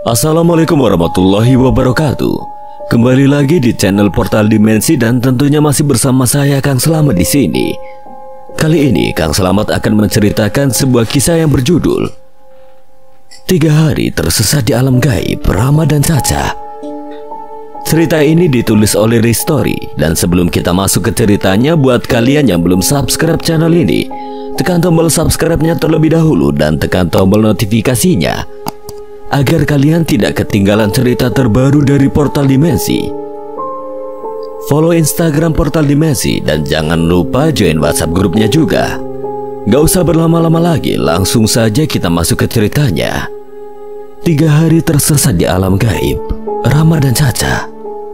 Assalamualaikum warahmatullahi wabarakatuh. Kembali lagi di channel Portal Dimensi dan tentunya masih bersama saya Kang Slamet di sini. Kali ini Kang Slamet akan menceritakan sebuah kisah yang berjudul 3 hari tersesat di alam gaib Rama dan Caca. Cerita ini ditulis oleh Ristori, dan sebelum kita masuk ke ceritanya, buat kalian yang belum subscribe channel ini, tekan tombol subscribe-nya terlebih dahulu dan tekan tombol notifikasinya agar kalian tidak ketinggalan cerita terbaru dari Portal Dimensi. Follow Instagram Portal Dimensi dan jangan lupa join WhatsApp grupnya juga. Gak usah berlama-lama lagi, langsung saja kita masuk ke ceritanya. 3 hari tersesat di alam gaib Rama dan Caca.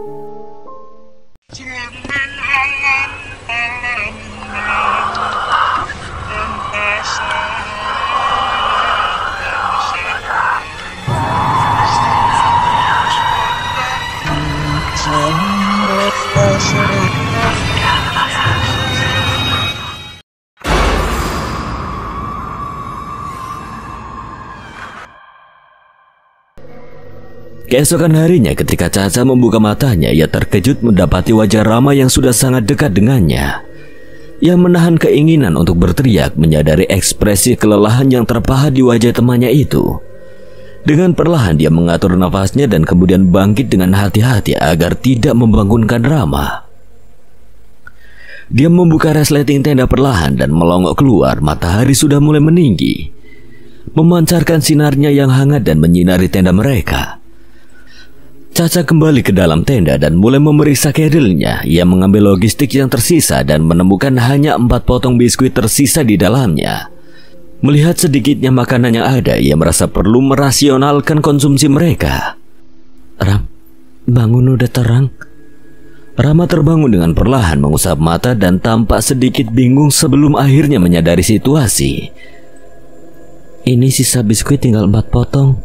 Keesokan harinya ketika Caca membuka matanya, ia terkejut mendapati wajah Rama yang sudah sangat dekat dengannya. Ia menahan keinginan untuk berteriak menyadari ekspresi kelelahan yang terpahat di wajah temannya itu. Dengan perlahan dia mengatur nafasnya dan kemudian bangkit dengan hati-hati agar tidak membangunkan Rama. Dia membuka resleting tenda perlahan dan melongok keluar. Matahari sudah mulai meninggi, memancarkan sinarnya yang hangat dan menyinari tenda mereka. Caca kembali ke dalam tenda dan mulai memeriksa kerilnya. Ia mengambil logistik yang tersisa dan menemukan hanya 4 potong biskuit tersisa di dalamnya. Melihat sedikitnya makanan yang ada, ia merasa perlu merasionalkan konsumsi mereka. Ram, bangun, udah terang. Rama terbangun dengan perlahan, mengusap mata dan tampak sedikit bingung sebelum akhirnya menyadari situasi. Ini sisa biskuit tinggal 4 potong.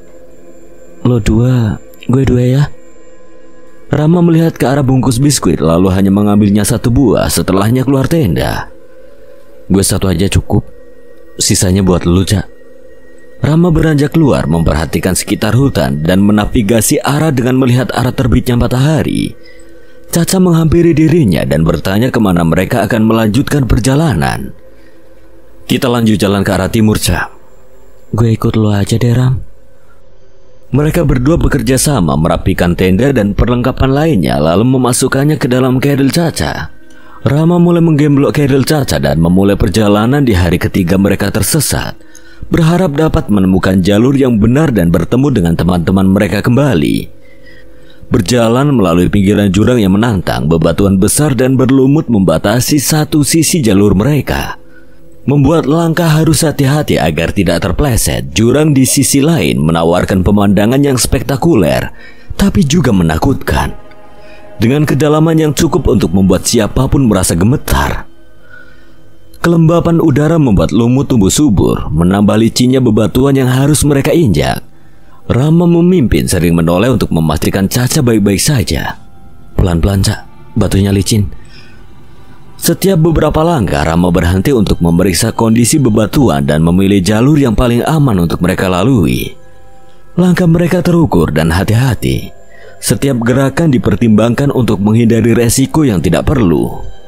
Lo 2, gue 2 ya. Rama melihat ke arah bungkus biskuit lalu hanya mengambilnya 1 buah. Setelahnya keluar tenda. Gue 1 aja cukup, sisanya buat lu, Cak. Rama beranjak keluar memperhatikan sekitar hutan dan menavigasi arah dengan melihat arah terbitnya matahari. Caca menghampiri dirinya dan bertanya kemana mereka akan melanjutkan perjalanan. Kita lanjut jalan ke arah timur, Cak. Gue ikut lo aja deh, Ram. Mereka berdua bekerja sama merapikan tenda dan perlengkapan lainnya lalu memasukkannya ke dalam keril Caca. Rama mulai menggemblok keril Caca dan memulai perjalanan di hari ketiga mereka tersesat, berharap dapat menemukan jalur yang benar dan bertemu dengan teman-teman mereka kembali. Berjalan melalui pinggiran jurang yang menantang, bebatuan besar dan berlumut membatasi satu sisi jalur mereka, membuat langkah harus hati-hati agar tidak terpleset. Jurang di sisi lain menawarkan pemandangan yang spektakuler, tapi juga menakutkan, dengan kedalaman yang cukup untuk membuat siapapun merasa gemetar. Kelembapan udara membuat lumut tumbuh subur, menambah licinnya bebatuan yang harus mereka injak. Rama memimpin, sering menoleh untuk memastikan Caca baik-baik saja. Pelan-pelan, Cak, batunya licin. Setiap beberapa langkah Rama berhenti untuk memeriksa kondisi bebatuan dan memilih jalur yang paling aman untuk mereka lalui. Langkah mereka terukur dan hati-hati. Setiap gerakan dipertimbangkan untuk menghindari resiko yang tidak perlu.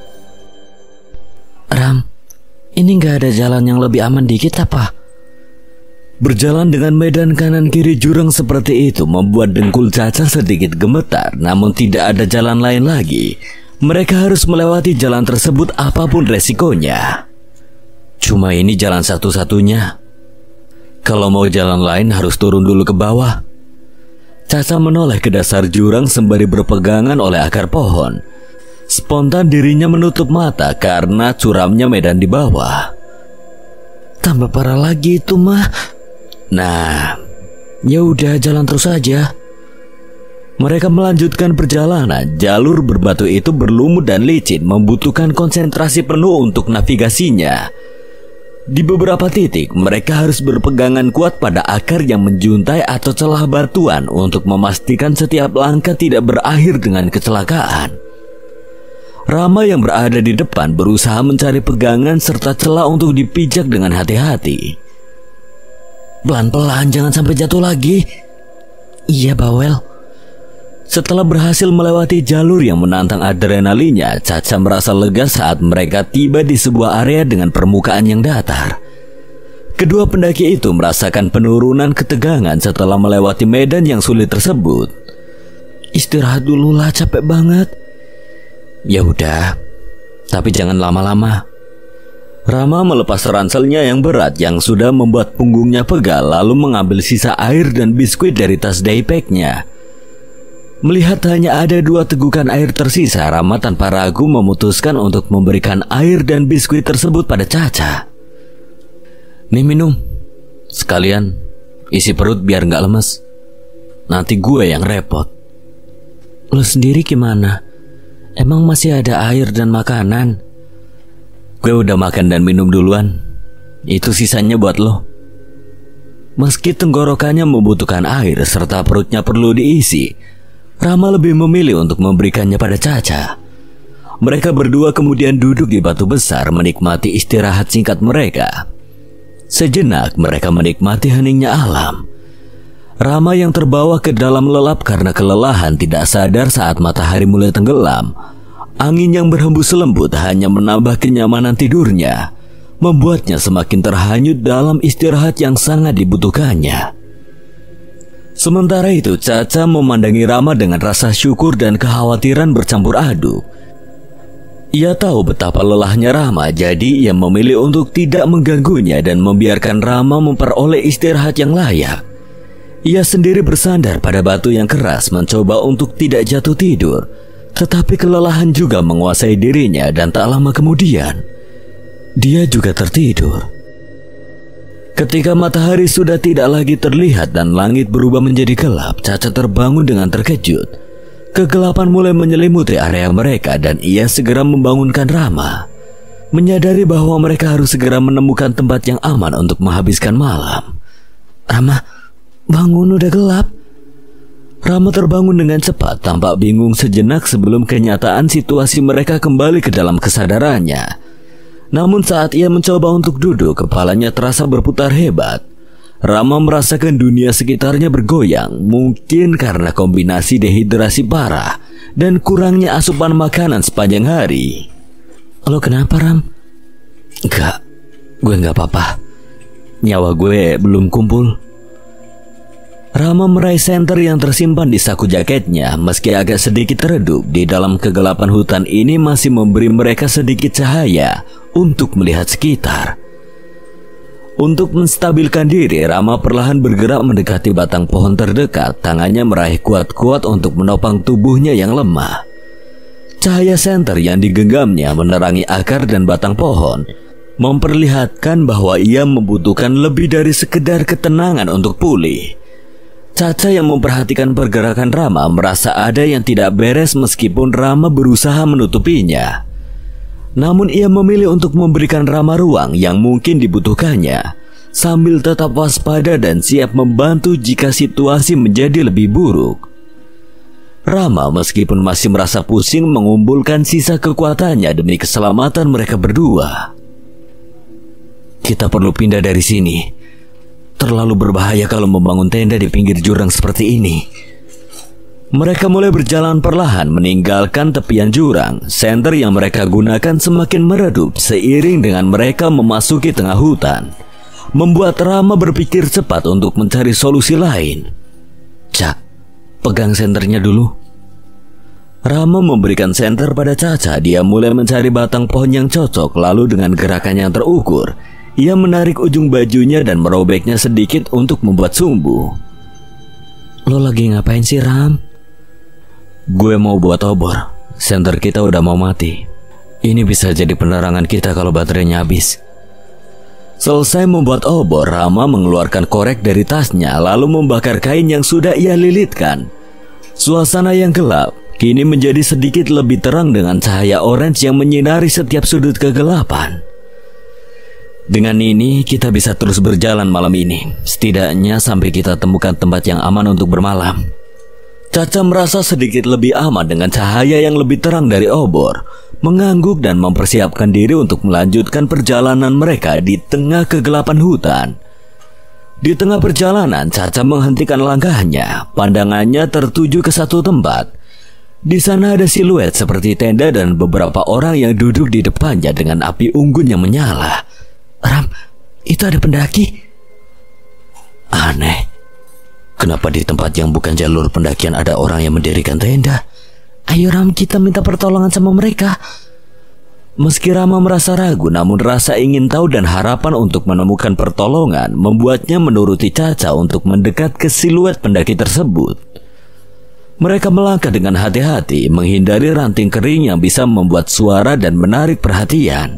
Ram, ini nggak ada jalan yang lebih aman dikit apa? Berjalan dengan medan kanan kiri jurang seperti itu membuat dengkul Caca sedikit gemetar, namun tidak ada jalan lain lagi. Mereka harus melewati jalan tersebut apapun resikonya. Cuma ini jalan satu-satunya. Kalau mau jalan lain harus turun dulu ke bawah. Caca menoleh ke dasar jurang sembari berpegangan oleh akar pohon. Spontan dirinya menutup mata karena curamnya medan di bawah. Tambah parah lagi itu mah. Nah, ya udah jalan terus aja. Mereka melanjutkan perjalanan. Jalur berbatu itu berlumut dan licin, membutuhkan konsentrasi penuh untuk navigasinya. Di beberapa titik mereka harus berpegangan kuat pada akar yang menjuntai atau celah batuan untuk memastikan setiap langkah tidak berakhir dengan kecelakaan. Rama yang berada di depan berusaha mencari pegangan serta celah untuk dipijak dengan hati-hati. Pelan-pelan, jangan sampai jatuh lagi. Iya, Bawel. Setelah berhasil melewati jalur yang menantang adrenalinnya, Caca merasa lega saat mereka tiba di sebuah area dengan permukaan yang datar. Kedua pendaki itu merasakan penurunan ketegangan setelah melewati medan yang sulit tersebut. Istirahat dulu lah, capek banget. Ya udah, tapi jangan lama-lama. Rama melepas ranselnya yang berat yang sudah membuat punggungnya pegal, lalu mengambil sisa air dan biskuit dari tas daypacknya. Melihat hanya ada 2 tegukan air tersisa, Rama tanpa ragu memutuskan untuk memberikan air dan biskuit tersebut pada Caca. Nih minum, sekalian isi perut biar nggak lemes. Nanti gue yang repot. Lo sendiri gimana? Emang masih ada air dan makanan? Gue udah makan dan minum duluan. Itu sisanya buat lo. Meski tenggorokannya membutuhkan air serta perutnya perlu diisi, Rama lebih memilih untuk memberikannya pada Caca. Mereka berdua kemudian duduk di batu besar menikmati istirahat singkat mereka. Sejenak mereka menikmati heningnya alam. Rama yang terbawa ke dalam lelap karena kelelahan tidak sadar saat matahari mulai tenggelam. Angin yang berhembus lembut hanya menambah kenyamanan tidurnya, membuatnya semakin terhanyut dalam istirahat yang sangat dibutuhkannya. Sementara itu, Caca memandangi Rama dengan rasa syukur dan kekhawatiran bercampur aduk. Ia tahu betapa lelahnya Rama, jadi ia memilih untuk tidak mengganggunya dan membiarkan Rama memperoleh istirahat yang layak. Ia sendiri bersandar pada batu yang keras mencoba untuk tidak jatuh tidur, tetapi kelelahan juga menguasai dirinya dan tak lama kemudian dia juga tertidur. Ketika matahari sudah tidak lagi terlihat dan langit berubah menjadi gelap, Caca terbangun dengan terkejut. Kegelapan mulai menyelimuti area mereka dan ia segera membangunkan Rama. Menyadari bahwa mereka harus segera menemukan tempat yang aman untuk menghabiskan malam. Rama, bangun, udah gelap. Rama terbangun dengan cepat, tampak bingung sejenak sebelum kenyataan situasi mereka kembali ke dalam kesadarannya. Namun saat ia mencoba untuk duduk, kepalanya terasa berputar hebat. Rama merasakan dunia sekitarnya bergoyang, mungkin karena kombinasi dehidrasi parah dan kurangnya asupan makanan sepanjang hari. Lo kenapa, Ram? Enggak, gue nggak apa-apa. Nyawa gue belum kumpul. Rama meraih senter yang tersimpan di saku jaketnya. Meski agak sedikit redup, di dalam kegelapan hutan ini masih memberi mereka sedikit cahaya untuk melihat sekitar. Untuk menstabilkan diri, Rama perlahan bergerak mendekati batang pohon terdekat. Tangannya meraih kuat-kuat untuk menopang tubuhnya yang lemah. Cahaya senter yang digenggamnya menerangi akar dan batang pohon, memperlihatkan bahwa ia membutuhkan lebih dari sekedar ketenangan untuk pulih. Caca yang memperhatikan pergerakan Rama merasa ada yang tidak beres meskipun Rama berusaha menutupinya. Namun ia memilih untuk memberikan Rama ruang yang mungkin dibutuhkannya, sambil tetap waspada dan siap membantu jika situasi menjadi lebih buruk. Rama meskipun masih merasa pusing mengumpulkan sisa kekuatannya demi keselamatan mereka berdua. Kita perlu pindah dari sini. Terlalu berbahaya kalau membangun tenda di pinggir jurang seperti ini. Mereka mulai berjalan perlahan meninggalkan tepian jurang. Senter yang mereka gunakan semakin meredup seiring dengan mereka memasuki tengah hutan, membuat Rama berpikir cepat untuk mencari solusi lain. Cak, pegang senternya dulu. Rama memberikan senter pada Caca. Dia mulai mencari batang pohon yang cocok, lalu dengan gerakan yang terukur, ia menarik ujung bajunya dan merobeknya sedikit untuk membuat sumbu. Lo lagi ngapain sih, Ram? Gue mau buat obor. Senter kita udah mau mati. Ini bisa jadi penerangan kita kalau baterainya habis. Selesai membuat obor, Rama mengeluarkan korek dari tasnya lalu membakar kain yang sudah ia lilitkan. Suasana yang gelap kini menjadi sedikit lebih terang dengan cahaya orange yang menyinari setiap sudut kegelapan. Dengan ini kita bisa terus berjalan malam ini, setidaknya sampai kita temukan tempat yang aman untuk bermalam. Caca merasa sedikit lebih aman dengan cahaya yang lebih terang dari obor, mengangguk dan mempersiapkan diri untuk melanjutkan perjalanan mereka di tengah kegelapan hutan. Di tengah perjalanan, Caca menghentikan langkahnya. Pandangannya tertuju ke satu tempat. Di sana ada siluet seperti tenda dan beberapa orang yang duduk di depannya dengan api unggun yang menyala. Ram, itu ada pendaki. Aneh. Kenapa di tempat yang bukan jalur pendakian ada orang yang mendirikan tenda? Ayo Ram, kita minta pertolongan sama mereka. Meski Rama merasa ragu, namun rasa ingin tahu dan harapan untuk menemukan pertolongan membuatnya menuruti Caca untuk mendekat ke siluet pendaki tersebut. Mereka melangkah dengan hati-hati, menghindari ranting kering yang bisa membuat suara dan menarik perhatian.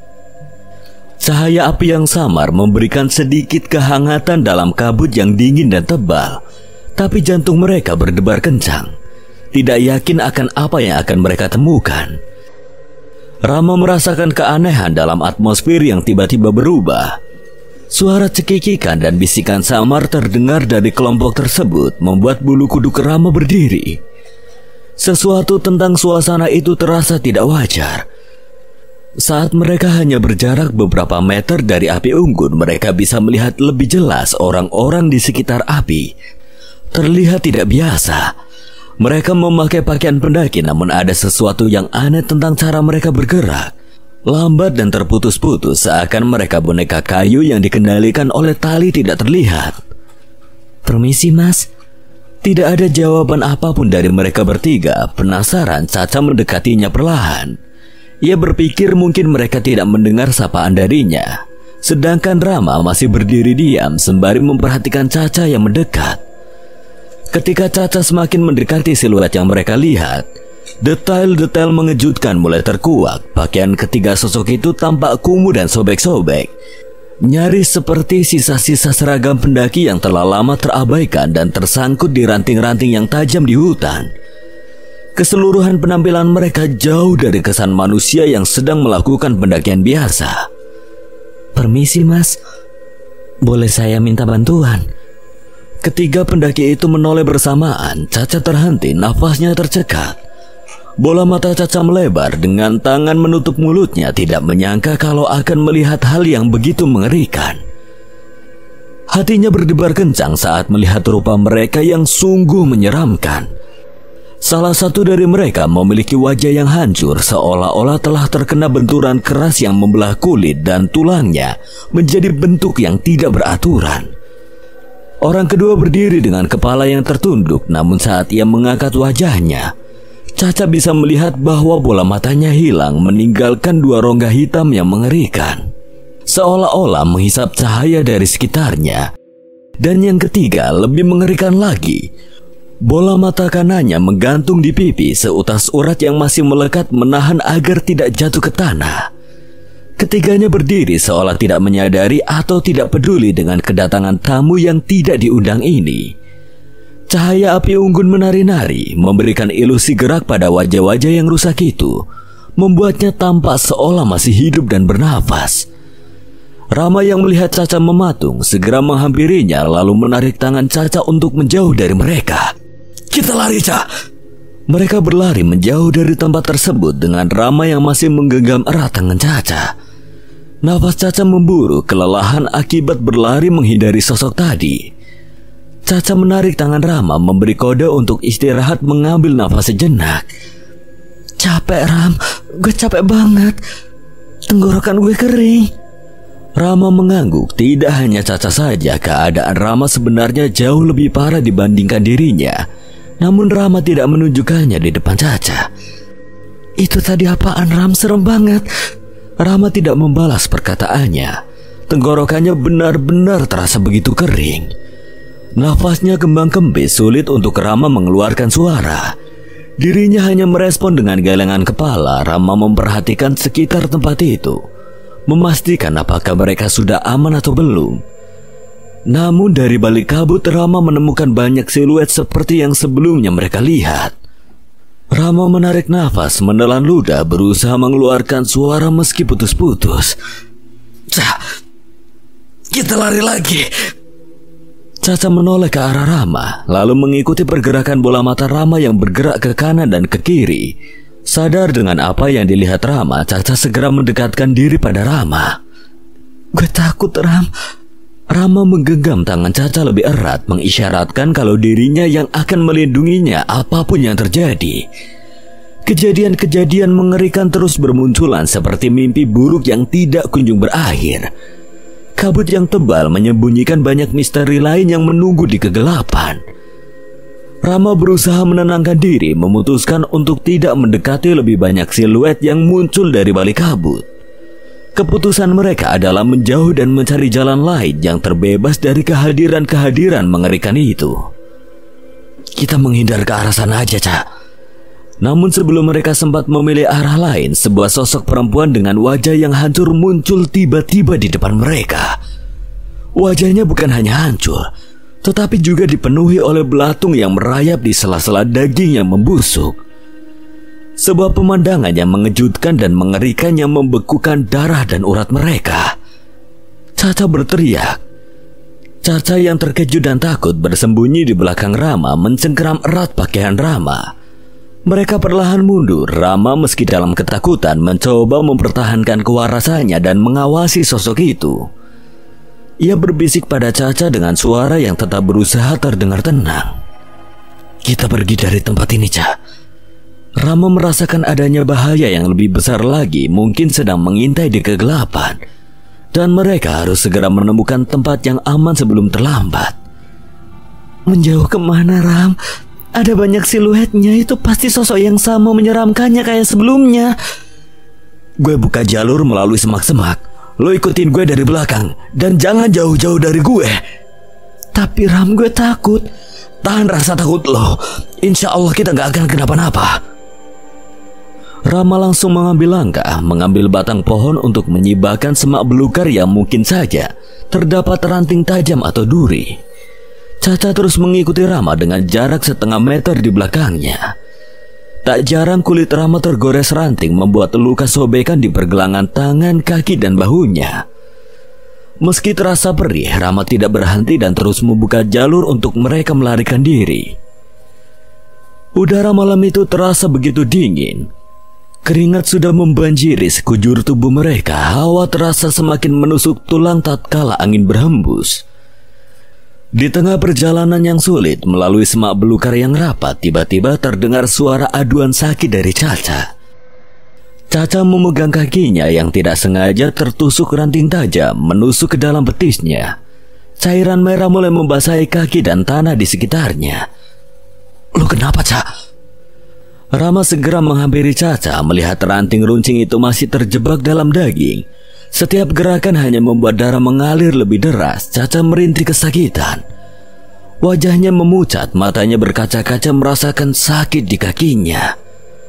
Cahaya api yang samar memberikan sedikit kehangatan dalam kabut yang dingin dan tebal, tapi jantung mereka berdebar kencang, tidak yakin akan apa yang akan mereka temukan. Rama merasakan keanehan dalam atmosfer yang tiba-tiba berubah. Suara cekikikan dan bisikan samar terdengar dari kelompok tersebut, membuat bulu kuduk Rama berdiri. Sesuatu tentang suasana itu terasa tidak wajar. Saat mereka hanya berjarak beberapa meter dari api unggun, mereka bisa melihat lebih jelas orang-orang di sekitar api. Terlihat tidak biasa. Mereka memakai pakaian pendaki, namun ada sesuatu yang aneh tentang cara mereka bergerak. Lambat dan terputus-putus, seakan mereka boneka kayu yang dikendalikan oleh tali tidak terlihat. Permisi mas. Tidak ada jawaban apapun dari mereka bertiga. Penasaran, Caca mendekatinya perlahan. Ia berpikir mungkin mereka tidak mendengar sapaan darinya. Sedangkan Rama masih berdiri diam sembari memperhatikan Caca yang mendekat. Ketika Caca semakin mendekati siluet yang mereka lihat, detail-detail mengejutkan mulai terkuak. Pakaian ketiga sosok itu tampak kumuh dan sobek-sobek, nyaris seperti sisa-sisa seragam pendaki yang telah lama terabaikan dan tersangkut di ranting-ranting yang tajam di hutan. Keseluruhan penampilan mereka jauh dari kesan manusia yang sedang melakukan pendakian biasa. Permisi mas, boleh saya minta bantuan? Ketiga pendaki itu menoleh bersamaan. Caca terhenti, nafasnya tercekat. Bola mata Caca melebar, dengan tangan menutup mulutnya, tidak menyangka kalau akan melihat hal yang begitu mengerikan. Hatinya berdebar kencang saat melihat rupa mereka yang sungguh menyeramkan. Salah satu dari mereka memiliki wajah yang hancur, seolah-olah telah terkena benturan keras yang membelah kulit dan tulangnya menjadi bentuk yang tidak beraturan. Orang kedua berdiri dengan kepala yang tertunduk, namun saat ia mengangkat wajahnya, Caca bisa melihat bahwa bola matanya hilang, meninggalkan dua rongga hitam yang mengerikan, seolah-olah menghisap cahaya dari sekitarnya. Dan yang ketiga lebih mengerikan lagi. Bola mata kanannya menggantung di pipi, seutas urat yang masih melekat menahan agar tidak jatuh ke tanah. Ketiganya berdiri seolah tidak menyadari atau tidak peduli dengan kedatangan tamu yang tidak diundang ini. Cahaya api unggun menari-nari, memberikan ilusi gerak pada wajah-wajah yang rusak itu, membuatnya tampak seolah masih hidup dan bernafas. Rama yang melihat Caca mematung segera menghampirinya lalu menarik tangan Caca untuk menjauh dari mereka. Kita lari, Caca. Mereka berlari menjauh dari tempat tersebut dengan Rama yang masih menggenggam erat tangan Caca. Nafas Caca memburu, kelelahan akibat berlari menghindari sosok tadi. Caca menarik tangan Rama, memberi kode untuk istirahat, mengambil nafas sejenak. Capek Ram, gue capek banget. Tenggorokan gue kering. Rama mengangguk. Tidak hanya Caca saja, keadaan Rama sebenarnya jauh lebih parah dibandingkan dirinya. Namun Rama tidak menunjukkannya di depan Caca. Itu tadi apaan Ram, serem banget. Rama tidak membalas perkataannya. Tenggorokannya benar-benar terasa begitu kering. Nafasnya kembang-kembis, sulit untuk Rama mengeluarkan suara. Dirinya hanya merespon dengan gelengan kepala. Rama memperhatikan sekitar tempat itu, memastikan apakah mereka sudah aman atau belum. Namun dari balik kabut, Rama menemukan banyak siluet seperti yang sebelumnya mereka lihat. Rama menarik nafas, menelan ludah, berusaha mengeluarkan suara meski putus-putus. Kita lari lagi. Caca menoleh ke arah Rama, lalu mengikuti pergerakan bola mata Rama yang bergerak ke kanan dan ke kiri. Sadar dengan apa yang dilihat Rama, Caca segera mendekatkan diri pada Rama. Gue takut Ram. Rama menggenggam tangan Caca lebih erat, mengisyaratkan kalau dirinya yang akan melindunginya apapun yang terjadi. Kejadian-kejadian mengerikan terus bermunculan seperti mimpi buruk yang tidak kunjung berakhir. Kabut yang tebal menyembunyikan banyak misteri lain yang menunggu di kegelapan. Rama berusaha menenangkan diri, memutuskan untuk tidak mendekati lebih banyak siluet yang muncul dari balik kabut. Keputusan mereka adalah menjauh dan mencari jalan lain yang terbebas dari kehadiran-kehadiran mengerikan itu. Kita menghindar ke arah sana aja, Cak. Namun sebelum mereka sempat memilih arah lain, sebuah sosok perempuan dengan wajah yang hancur muncul tiba-tiba di depan mereka. Wajahnya bukan hanya hancur, tetapi juga dipenuhi oleh belatung yang merayap di sela-sela daging yang membusuk. Sebuah pemandangan yang mengejutkan dan mengerikan yang membekukan darah dan urat mereka. Caca berteriak. Caca yang terkejut dan takut bersembunyi di belakang Rama, mencengkeram erat pakaian Rama. Mereka perlahan mundur. Rama meski dalam ketakutan mencoba mempertahankan kewarasannya dan mengawasi sosok itu. Ia berbisik pada Caca dengan suara yang tetap berusaha terdengar tenang. Kita pergi dari tempat ini, Caca. Rama merasakan adanya bahaya yang lebih besar lagi mungkin sedang mengintai di kegelapan, dan mereka harus segera menemukan tempat yang aman sebelum terlambat. Menjauh kemana, Ram? Ada banyak siluetnya, itu pasti sosok yang sama menyeramkannya kayak sebelumnya. Gue buka jalur melalui semak-semak. Lo ikutin gue dari belakang, dan jangan jauh-jauh dari gue. Tapi Ram, gue takut. Tahan rasa takut lo. Insya Allah kita gak akan kenapa-napa. Rama langsung mengambil langkah, mengambil batang pohon untuk menyibakkan semak belukar yang mungkin saja terdapat ranting tajam atau duri. Caca terus mengikuti Rama dengan jarak setengah meter di belakangnya. Tak jarang kulit Rama tergores ranting membuat luka sobekan di pergelangan tangan, kaki, dan bahunya. Meski terasa perih, Rama tidak berhenti dan terus membuka jalur untuk mereka melarikan diri. Udara malam itu terasa begitu dingin. Keringat sudah membanjiri sekujur tubuh mereka. Hawa terasa semakin menusuk tulang tatkala angin berhembus. Di tengah perjalanan yang sulit melalui semak belukar yang rapat, tiba-tiba terdengar suara aduan sakit dari Caca. Caca memegang kakinya yang tidak sengaja tertusuk ranting tajam menusuk ke dalam betisnya. Cairan merah mulai membasahi kaki dan tanah di sekitarnya. Lu kenapa, Cak? Rama segera menghampiri Caca, melihat ranting runcing itu masih terjebak dalam daging. Setiap gerakan hanya membuat darah mengalir lebih deras. Caca merintih kesakitan. Wajahnya memucat, matanya berkaca-kaca merasakan sakit di kakinya.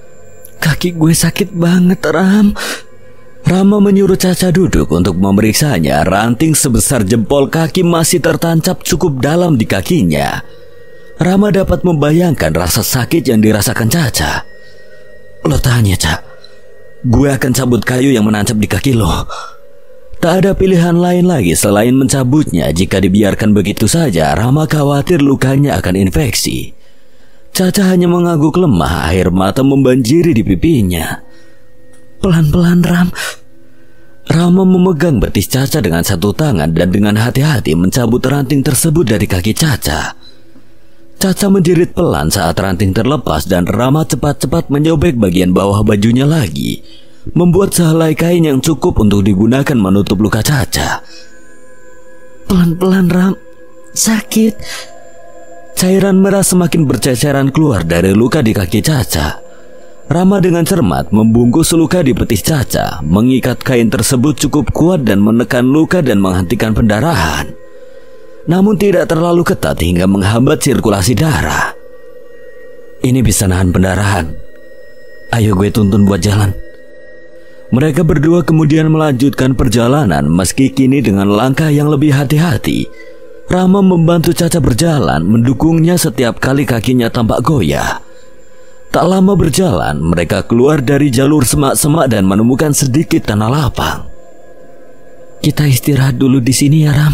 Kaki gue sakit banget, Ram. Rama menyuruh Caca duduk untuk memeriksanya. Ranting sebesar jempol kaki masih tertancap cukup dalam di kakinya. Rama dapat membayangkan rasa sakit yang dirasakan Caca. Lo tahan ya, Cak. Gue akan cabut kayu yang menancap di kaki lo. Tak ada pilihan lain lagi selain mencabutnya. Jika dibiarkan begitu saja, Rama khawatir lukanya akan infeksi. Caca hanya mengangguk lemah, air mata membanjiri di pipinya. Pelan-pelan, Ram. Rama memegang betis Caca dengan satu tangan dan dengan hati-hati mencabut ranting tersebut dari kaki Caca. Caca menjerit pelan saat ranting terlepas dan Rama cepat-cepat menyobek bagian bawah bajunya lagi, membuat sehelai kain yang cukup untuk digunakan menutup luka Caca. Pelan-pelan, Ram. Sakit. Cairan merah semakin berceceran keluar dari luka di kaki Caca. Rama dengan cermat membungkus luka di betis Caca, mengikat kain tersebut cukup kuat dan menekan luka dan menghentikan pendarahan. Namun tidak terlalu ketat hingga menghambat sirkulasi darah. Ini bisa nahan pendarahan. Ayo gue tuntun buat jalan. Mereka berdua kemudian melanjutkan perjalanan meski kini dengan langkah yang lebih hati-hati. Rama membantu Caca berjalan, mendukungnya setiap kali kakinya tampak goyah. Tak lama berjalan, mereka keluar dari jalur semak-semak dan menemukan sedikit tanah lapang. Kita istirahat dulu di sini ya, Ram.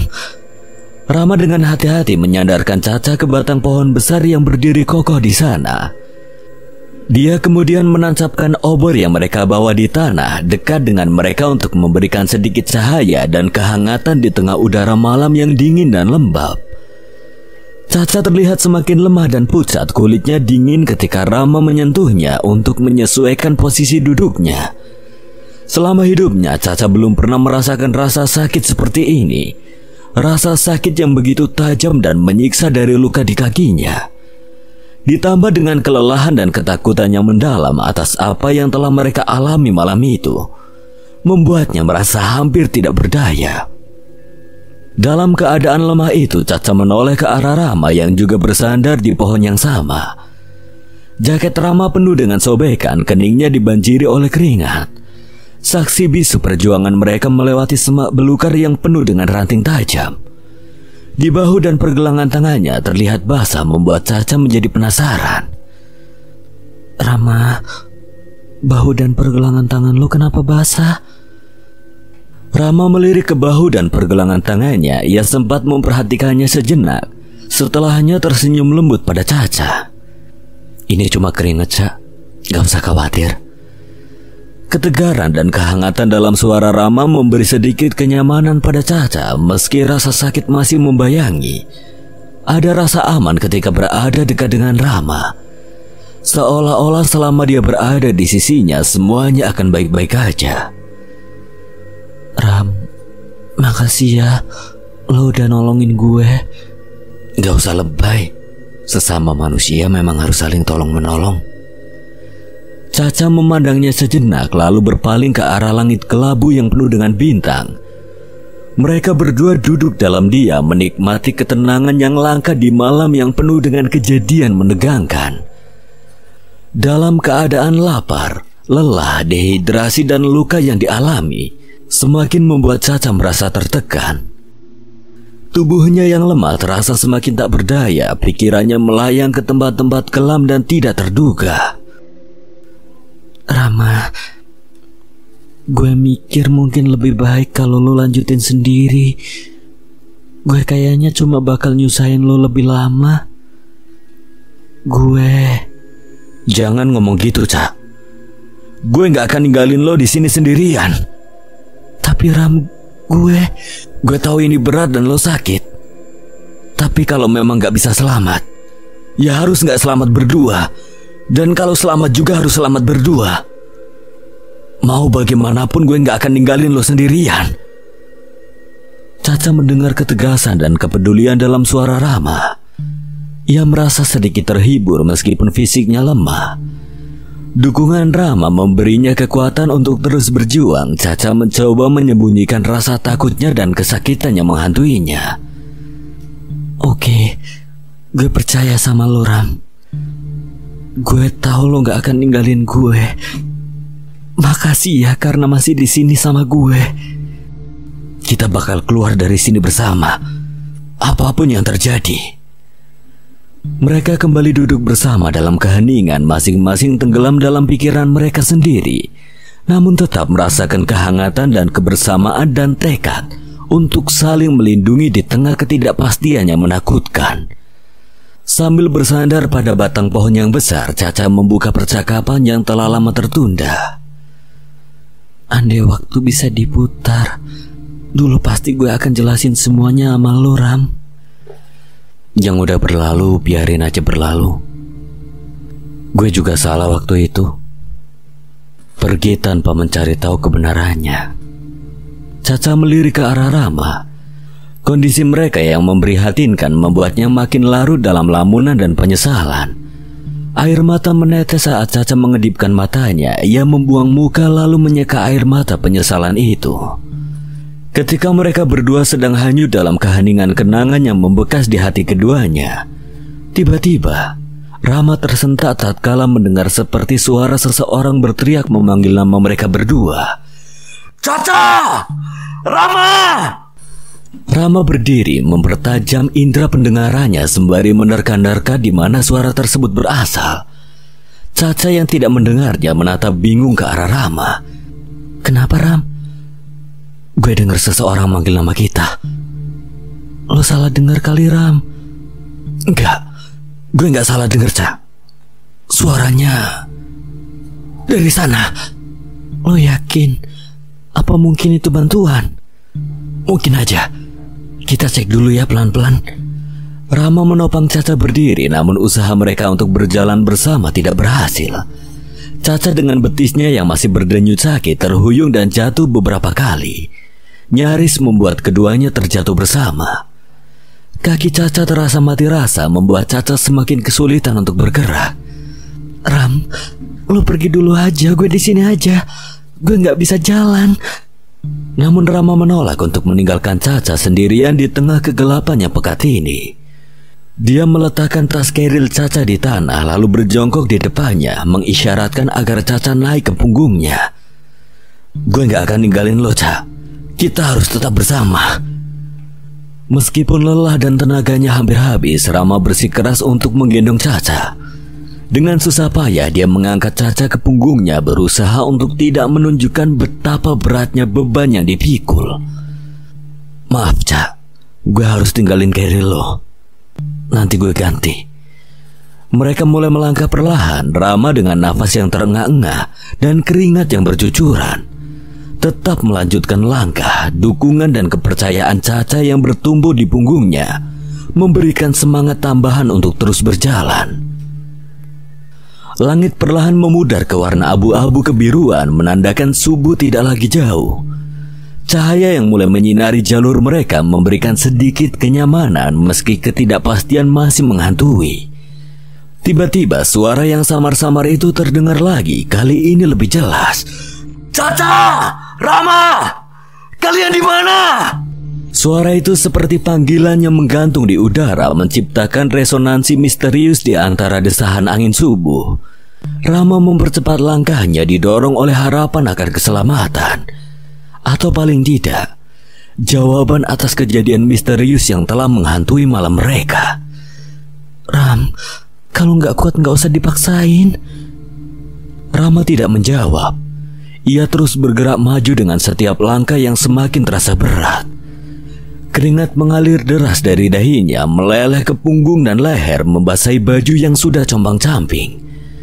Rama dengan hati-hati menyandarkan Caca ke batang pohon besar yang berdiri kokoh di sana. Dia kemudian menancapkan obor yang mereka bawa di tanah dekat dengan mereka untuk memberikan sedikit cahaya dan kehangatan di tengah udara malam yang dingin dan lembab. Caca terlihat semakin lemah dan pucat, kulitnya dingin ketika Rama menyentuhnya untuk menyesuaikan posisi duduknya. Selama hidupnya, Caca belum pernah merasakan rasa sakit seperti ini. Rasa sakit yang begitu tajam dan menyiksa dari luka di kakinya. Ditambah dengan kelelahan dan ketakutan yang mendalam atas apa yang telah mereka alami malam itu, membuatnya merasa hampir tidak berdaya. Dalam keadaan lemah itu, Caca menoleh ke arah Rama yang juga bersandar di pohon yang sama. Jaket Rama penuh dengan sobekan, keningnya dibanjiri oleh keringat. Saksi bisu perjuangan mereka melewati semak belukar yang penuh dengan ranting tajam. Di bahu dan pergelangan tangannya terlihat basah, membuat Caca menjadi penasaran. Rama, bahu dan pergelangan tangan lu kenapa basah? Rama melirik ke bahu dan pergelangan tangannya. Ia sempat memperhatikannya sejenak. Setelahnya tersenyum lembut pada Caca. Ini cuma keringat, Cak. Gak usah khawatir. Ketegaran dan kehangatan dalam suara Rama memberi sedikit kenyamanan pada Caca, meski rasa sakit masih membayangi. Ada rasa aman ketika berada dekat dengan Rama. Seolah-olah selama dia berada di sisinya, semuanya akan baik-baik aja. Ram, makasih ya, lo udah nolongin gue. Gak usah lebay. Sesama manusia memang harus saling tolong-menolong. Caca memandangnya sejenak lalu berpaling ke arah langit kelabu yang penuh dengan bintang. Mereka berdua duduk dalam diam menikmati ketenangan yang langka di malam yang penuh dengan kejadian menegangkan. Dalam keadaan lapar, lelah, dehidrasi dan luka yang dialami semakin membuat Caca merasa tertekan. Tubuhnya yang lemah terasa semakin tak berdaya, pikirannya melayang ke tempat-tempat kelam dan tidak terduga. Rama, gue mikir mungkin lebih baik kalau lo lanjutin sendiri. Gue kayaknya cuma bakal nyusahin lo lebih lama. Jangan ngomong gitu, Cak. Gue gak akan ninggalin lo di sini sendirian. Tapi Ram, gue tahu ini berat dan lo sakit. Tapi kalau memang gak bisa selamat, ya harus gak selamat berdua. Dan kalau selamat juga harus selamat berdua. Mau bagaimanapun gue gak akan ninggalin lo sendirian. Caca mendengar ketegasan dan kepedulian dalam suara Rama. Ia merasa sedikit terhibur meskipun fisiknya lemah. Dukungan Rama memberinya kekuatan untuk terus berjuang. Caca mencoba menyembunyikan rasa takutnya dan kesakitan yang menghantuinya. Oke, gue percaya sama lo, Ram. Gue tahu lo gak akan ninggalin gue. Makasih ya karena masih di sini sama gue. Kita bakal keluar dari sini bersama, apapun yang terjadi. Mereka kembali duduk bersama dalam keheningan, masing-masing tenggelam dalam pikiran mereka sendiri, namun tetap merasakan kehangatan dan kebersamaan dan tekad untuk saling melindungi di tengah ketidakpastian yang menakutkan. Sambil bersandar pada batang pohon yang besar, Caca membuka percakapan yang telah lama tertunda. Andai waktu bisa diputar, dulu pasti gue akan jelasin semuanya sama lo, Ram. Yang udah berlalu, biarin aja berlalu. Gue juga salah waktu itu. Pergi tanpa mencari tahu kebenarannya. Caca melirik ke arah Rama. Kondisi mereka yang memprihatinkan membuatnya makin larut dalam lamunan dan penyesalan. Air mata menetes saat Caca mengedipkan matanya. Ia membuang muka lalu menyeka air mata penyesalan itu. Ketika mereka berdua sedang hanyut dalam keheningan kenangan yang membekas di hati keduanya, tiba-tiba Rama tersentak tatkala mendengar seperti suara seseorang berteriak memanggil nama mereka berdua. Caca! Rama! Rama berdiri mempertajam indera pendengarannya sembari menerka-nerka di mana suara tersebut berasal. Caca yang tidak mendengarnya menatap bingung ke arah Rama. Kenapa, Ram? Gue dengar seseorang manggil nama kita. Lo salah dengar kali, Ram. Enggak, gue enggak salah dengar, Cak. Suaranya Dari sana. Lo yakin? Apa mungkin itu bantuan? Mungkin aja. Kita cek dulu ya pelan-pelan. Rama menopang Caca berdiri, namun usaha mereka untuk berjalan bersama tidak berhasil. Caca dengan betisnya yang masih berdenyut sakit terhuyung dan jatuh beberapa kali, nyaris membuat keduanya terjatuh bersama. Kaki Caca terasa mati rasa, membuat Caca semakin kesulitan untuk bergerak. Ram, lo pergi dulu aja, gue di sini aja. Gue nggak bisa jalan. Namun Rama menolak untuk meninggalkan Caca sendirian di tengah kegelapan yang pekat ini. Dia meletakkan tas keril Caca di tanah lalu berjongkok di depannya, mengisyaratkan agar Caca naik ke punggungnya. Gue nggak akan ninggalin lo, Ca. Kita harus tetap bersama. Meskipun lelah dan tenaganya hampir habis, Rama bersikeras untuk menggendong Caca. Dengan susah payah dia mengangkat Caca ke punggungnya, berusaha untuk tidak menunjukkan betapa beratnya beban yang dipikul. Maaf, Ca, gue harus tinggalin keril lo. Nanti gue ganti. Mereka mulai melangkah perlahan, Rama dengan nafas yang terengah-engah dan keringat yang bercucuran. Tetap melanjutkan langkah, dukungan dan kepercayaan Caca yang bertumbuh di punggungnya memberikan semangat tambahan untuk terus berjalan. Langit perlahan memudar ke warna abu-abu kebiruan, menandakan subuh tidak lagi jauh. Cahaya yang mulai menyinari jalur mereka memberikan sedikit kenyamanan meski ketidakpastian masih menghantui. Tiba-tiba suara yang samar-samar itu terdengar lagi, kali ini lebih jelas. Caca! Rama! Kalian di mana? Suara itu seperti panggilan yang menggantung di udara, menciptakan resonansi misterius di antara desahan angin subuh. Rama mempercepat langkahnya, didorong oleh harapan akan keselamatan. Atau paling tidak, jawaban atas kejadian misterius yang telah menghantui malam mereka. Ram, kalau nggak kuat nggak usah dipaksain. Rama tidak menjawab. Ia terus bergerak maju dengan setiap langkah yang semakin terasa berat. Keringat mengalir deras dari dahinya, meleleh ke punggung dan leher, membasahi baju yang sudah compang-camping.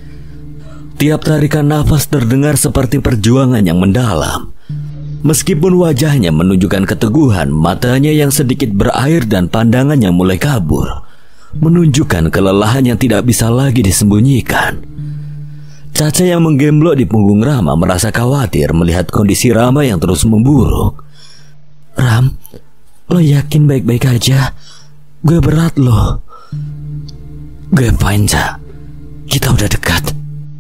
Tiap tarikan nafas terdengar seperti perjuangan yang mendalam. Meskipun wajahnya menunjukkan keteguhan, matanya yang sedikit berair dan pandangan yang mulai kabur menunjukkan kelelahan yang tidak bisa lagi disembunyikan. Caca yang menggemblok di punggung Rama merasa khawatir melihat kondisi Rama yang terus memburuk. Ram, lo yakin baik-baik aja? Gue berat loh. Gue fine, Ca. Kita udah dekat.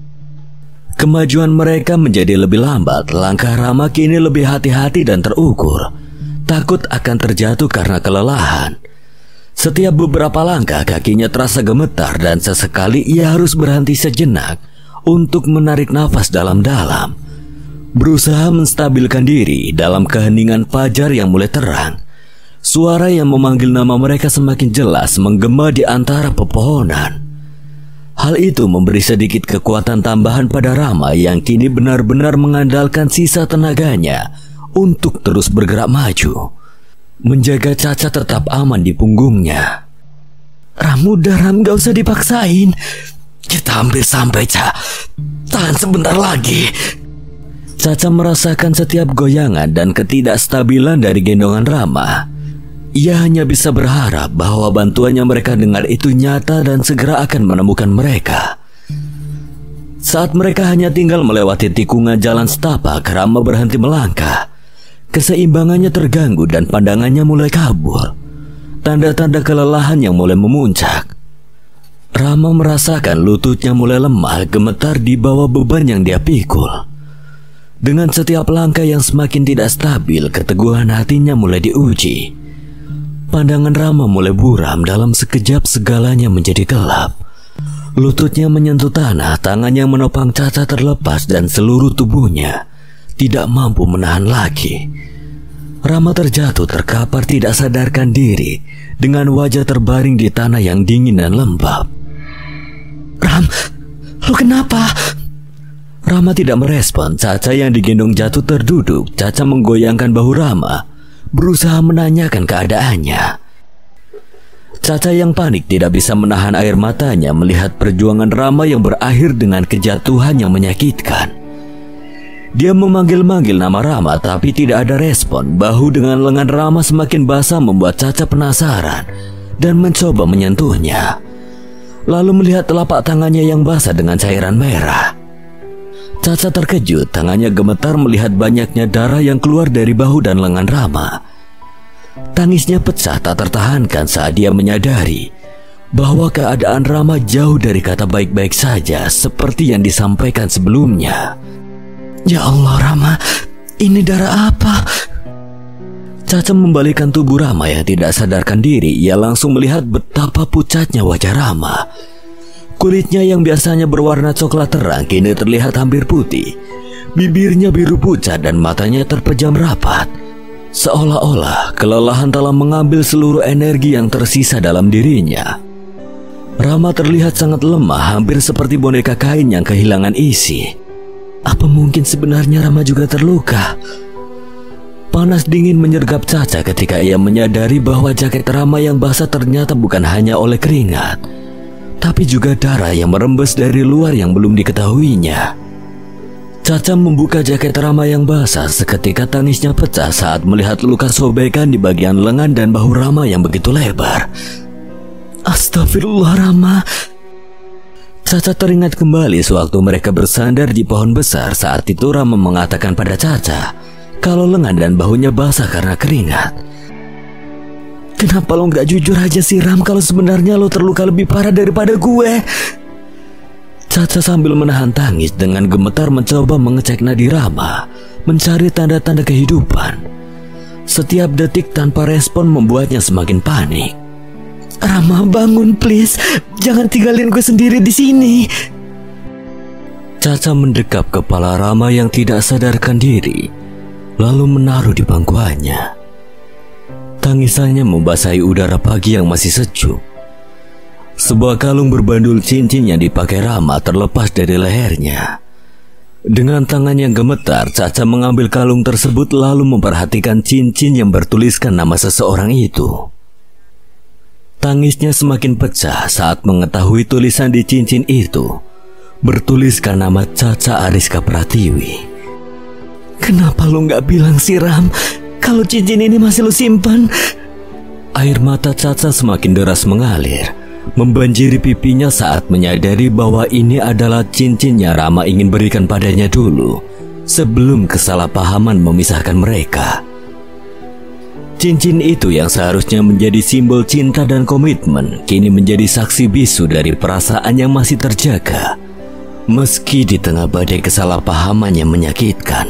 Kemajuan mereka menjadi lebih lambat. Langkah Rama kini lebih hati-hati dan terukur, takut akan terjatuh karena kelelahan. Setiap beberapa langkah kakinya terasa gemetar dan sesekali ia harus berhenti sejenak untuk menarik nafas dalam-dalam, berusaha menstabilkan diri dalam keheningan fajar yang mulai terang. Suara yang memanggil nama mereka semakin jelas menggema di antara pepohonan. Hal itu memberi sedikit kekuatan tambahan pada Rama yang kini benar-benar mengandalkan sisa tenaganya untuk terus bergerak maju, menjaga Caca tetap aman di punggungnya. Ram, udah Ram, gak usah dipaksain. Kita hampir sampai, Ca. Tahan sebentar lagi. Caca merasakan setiap goyangan dan ketidakstabilan dari gendongan Rama. Ia hanya bisa berharap bahwa bantuan yang mereka dengar itu nyata dan segera akan menemukan mereka. Saat mereka hanya tinggal melewati tikungan jalan setapak, Rama berhenti melangkah. Keseimbangannya terganggu dan pandangannya mulai kabur. Tanda-tanda kelelahan yang mulai memuncak. Rama merasakan lututnya mulai lemah, gemetar di bawah beban yang dia pikul. Dengan setiap langkah yang semakin tidak stabil, keteguhan hatinya mulai diuji. Pandangan Rama mulai buram, dalam sekejap segalanya menjadi gelap. Lututnya menyentuh tanah, tangannya menopang Caca terlepas dan seluruh tubuhnya tidak mampu menahan lagi. Rama terjatuh terkapar tidak sadarkan diri dengan wajah terbaring di tanah yang dingin dan lembab. Ram, lo kenapa? Rama tidak merespon. Caca yang digendong jatuh terduduk. Caca menggoyangkan bahu Rama, berusaha menanyakan keadaannya. Caca yang panik tidak bisa menahan air matanya melihat perjuangan Rama yang berakhir dengan kejatuhan yang menyakitkan. Dia memanggil-manggil nama Rama tapi tidak ada respon. Bahu dengan lengan Rama semakin basah membuat Caca penasaran dan mencoba menyentuhnya. Lalu melihat telapak tangannya yang basah dengan cairan merah. Caca terkejut, tangannya gemetar melihat banyaknya darah yang keluar dari bahu dan lengan Rama. Tangisnya pecah tak tertahankan saat dia menyadari bahwa keadaan Rama jauh dari kata baik-baik saja seperti yang disampaikan sebelumnya. Ya Allah Rama, ini darah apa? Caca membalikkan tubuh Rama yang tidak sadarkan diri. Ia langsung melihat betapa pucatnya wajah Rama. Kulitnya yang biasanya berwarna coklat terang kini terlihat hampir putih. Bibirnya biru pucat dan matanya terpejam rapat. Seolah-olah kelelahan telah mengambil seluruh energi yang tersisa dalam dirinya. Rama terlihat sangat lemah, hampir seperti boneka kain yang kehilangan isi. Apa mungkin sebenarnya Rama juga terluka? Panas dingin menyergap Caca ketika ia menyadari bahwa jaket Rama yang basah ternyata bukan hanya oleh keringat, tapi juga darah yang merembes dari luar yang belum diketahuinya. Caca membuka jaket Rama yang basah, seketika tangisnya pecah saat melihat luka sobekan di bagian lengan dan bahu Rama yang begitu lebar. Astagfirullah Rama. Caca teringat kembali sewaktu mereka bersandar di pohon besar. Saat itu Rama mengatakan pada Caca kalau lengan dan bahunya basah karena keringat. Kenapa lo gak jujur aja sih Ram kalau sebenarnya lo terluka lebih parah daripada gue? Caca sambil menahan tangis dengan gemetar mencoba mengecek nadi Rama, mencari tanda-tanda kehidupan. Setiap detik tanpa respon membuatnya semakin panik. Rama bangun please, jangan tinggalin gue sendiri di sini. Caca mendekap kepala Rama yang tidak sadarkan diri, lalu menaruh di pangkuannya. Tangisannya membasahi udara pagi yang masih sejuk. Sebuah kalung berbandul cincin yang dipakai Rama terlepas dari lehernya. Dengan tangan yang gemetar, Caca mengambil kalung tersebut lalu memperhatikan cincin yang bertuliskan nama seseorang itu. Tangisnya semakin pecah saat mengetahui tulisan di cincin itu bertuliskan nama Caca Ariska Pratiwi. Kenapa lo gak bilang sih Ram kalau cincin ini masih lo simpan? Air mata Caca semakin deras mengalir, membanjiri pipinya saat menyadari bahwa ini adalah cincin yang Rama ingin berikan padanya dulu sebelum kesalahpahaman memisahkan mereka. Cincin itu yang seharusnya menjadi simbol cinta dan komitmen kini menjadi saksi bisu dari perasaan yang masih terjaga meski di tengah badai kesalahpahaman yang menyakitkan.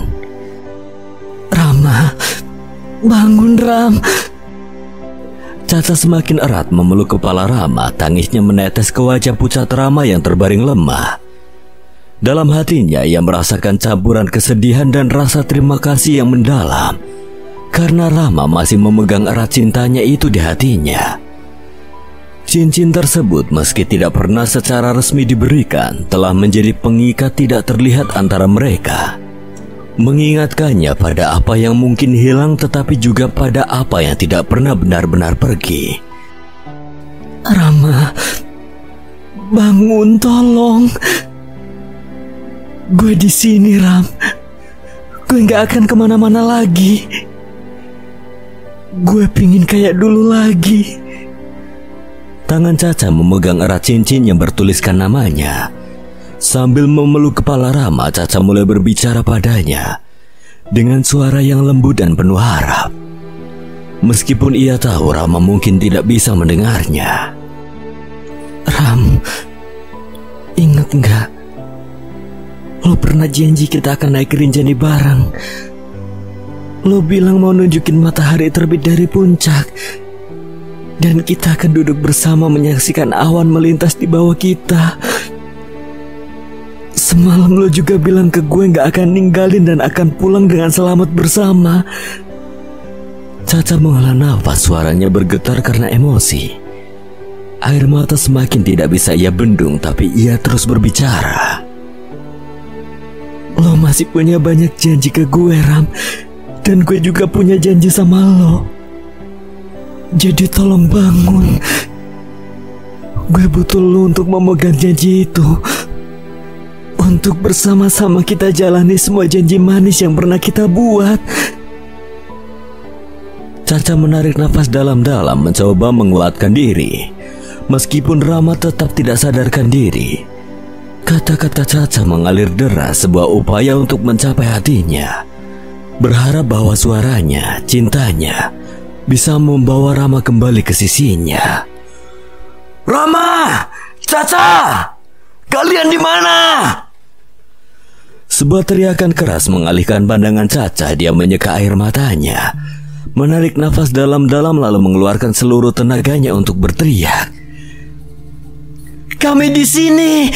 Rama, bangun Ram. Caca semakin erat memeluk kepala Rama, tangisnya menetes ke wajah pucat Rama yang terbaring lemah. Dalam hatinya ia merasakan campuran kesedihan dan rasa terima kasih yang mendalam karena Rama masih memegang erat cintanya itu di hatinya. Cincin tersebut meski tidak pernah secara resmi diberikan telah menjadi pengikat tidak terlihat antara mereka, mengingatkannya pada apa yang mungkin hilang tetapi juga pada apa yang tidak pernah benar-benar pergi. Rama, bangun tolong. Gue di sini Ram. Gue gak akan kemana-mana lagi. Gue pingin kayak dulu lagi. Tangan Caca memegang erat cincin yang bertuliskan namanya. Sambil memeluk kepala Rama, Caca mulai berbicara padanya dengan suara yang lembut dan penuh harap. Meskipun ia tahu Rama mungkin tidak bisa mendengarnya. Ram, ingat gak? Lo pernah janji kita akan naik Rinjani bareng. Lo bilang mau nunjukin matahari terbit dari puncak, dan kita akan duduk bersama menyaksikan awan melintas di bawah kita. Semalam lo juga bilang ke gue gak akan ninggalin dan akan pulang dengan selamat bersama. Caca menghela nafas, suaranya bergetar karena emosi. Air mata semakin tidak bisa ia bendung, tapi ia terus berbicara. Lo masih punya banyak janji ke gue Ram, dan gue juga punya janji sama lo. Jadi tolong bangun. Gue butuh lu untuk memegang janji itu. Untuk bersama-sama kita jalani semua janji manis yang pernah kita buat. Caca menarik nafas dalam-dalam mencoba menguatkan diri. Meskipun Rama tetap tidak sadarkan diri, kata-kata Caca mengalir deras, sebuah upaya untuk mencapai hatinya. Berharap bahwa suaranya, cintanya, bisa membawa Rama kembali ke sisinya. Rama! Caca! Kalian di mana? Sebuah teriakan keras mengalihkan pandangan Caca. Dia menyeka air matanya, menarik nafas dalam-dalam lalu mengeluarkan seluruh tenaganya untuk berteriak. Kami di sini!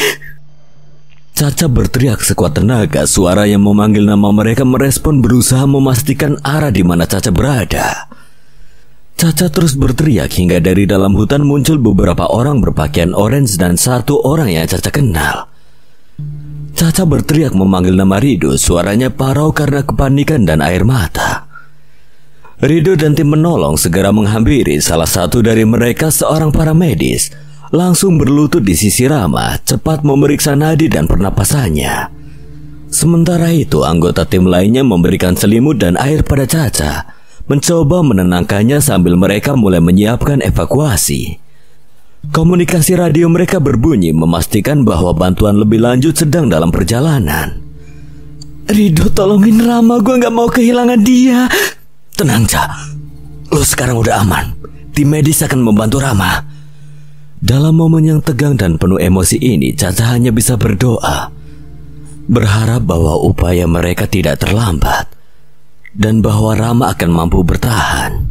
Caca berteriak sekuat tenaga. Suara yang memanggil nama mereka merespon, berusaha memastikan arah di mana Caca berada. Caca terus berteriak hingga dari dalam hutan muncul beberapa orang berpakaian orange dan satu orang yang Caca kenal. Caca berteriak memanggil nama Rido. Suaranya parau karena kepanikan dan air mata. Rido dan tim menolong segera menghampiri salah satu dari mereka, seorang paramedis. Langsung berlutut di sisi Rama, cepat memeriksa nadi dan pernapasannya. Sementara itu, anggota tim lainnya memberikan selimut dan air pada Caca, mencoba menenangkannya sambil mereka mulai menyiapkan evakuasi. Komunikasi radio mereka berbunyi memastikan bahwa bantuan lebih lanjut sedang dalam perjalanan. Rido, tolongin Rama, gue gak mau kehilangan dia. Tenang, Ca. Lo sekarang udah aman. Tim medis akan membantu Rama. Dalam momen yang tegang dan penuh emosi ini, Caca hanya bisa berdoa, berharap bahwa upaya mereka tidak terlambat dan bahwa Rama akan mampu bertahan.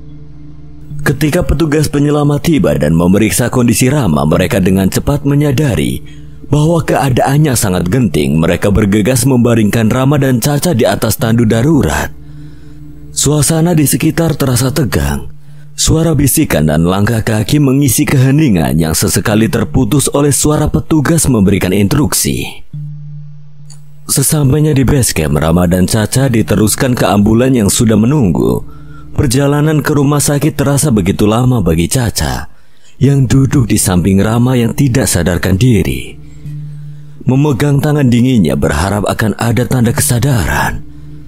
Ketika petugas penyelamat tiba dan memeriksa kondisi Rama, mereka dengan cepat menyadari bahwa keadaannya sangat genting. Mereka bergegas membaringkan Rama dan Caca di atas tandu darurat. Suasana di sekitar terasa tegang. Suara bisikan dan langkah kaki mengisi keheningan yang sesekali terputus oleh suara petugas memberikan instruksi. Sesampainya di base camp, Rama dan Caca diteruskan ke ambulan yang sudah menunggu. Perjalanan ke rumah sakit terasa begitu lama bagi Caca, yang duduk di samping Rama yang tidak sadarkan diri. Memegang tangan dinginnya berharap akan ada tanda kesadaran.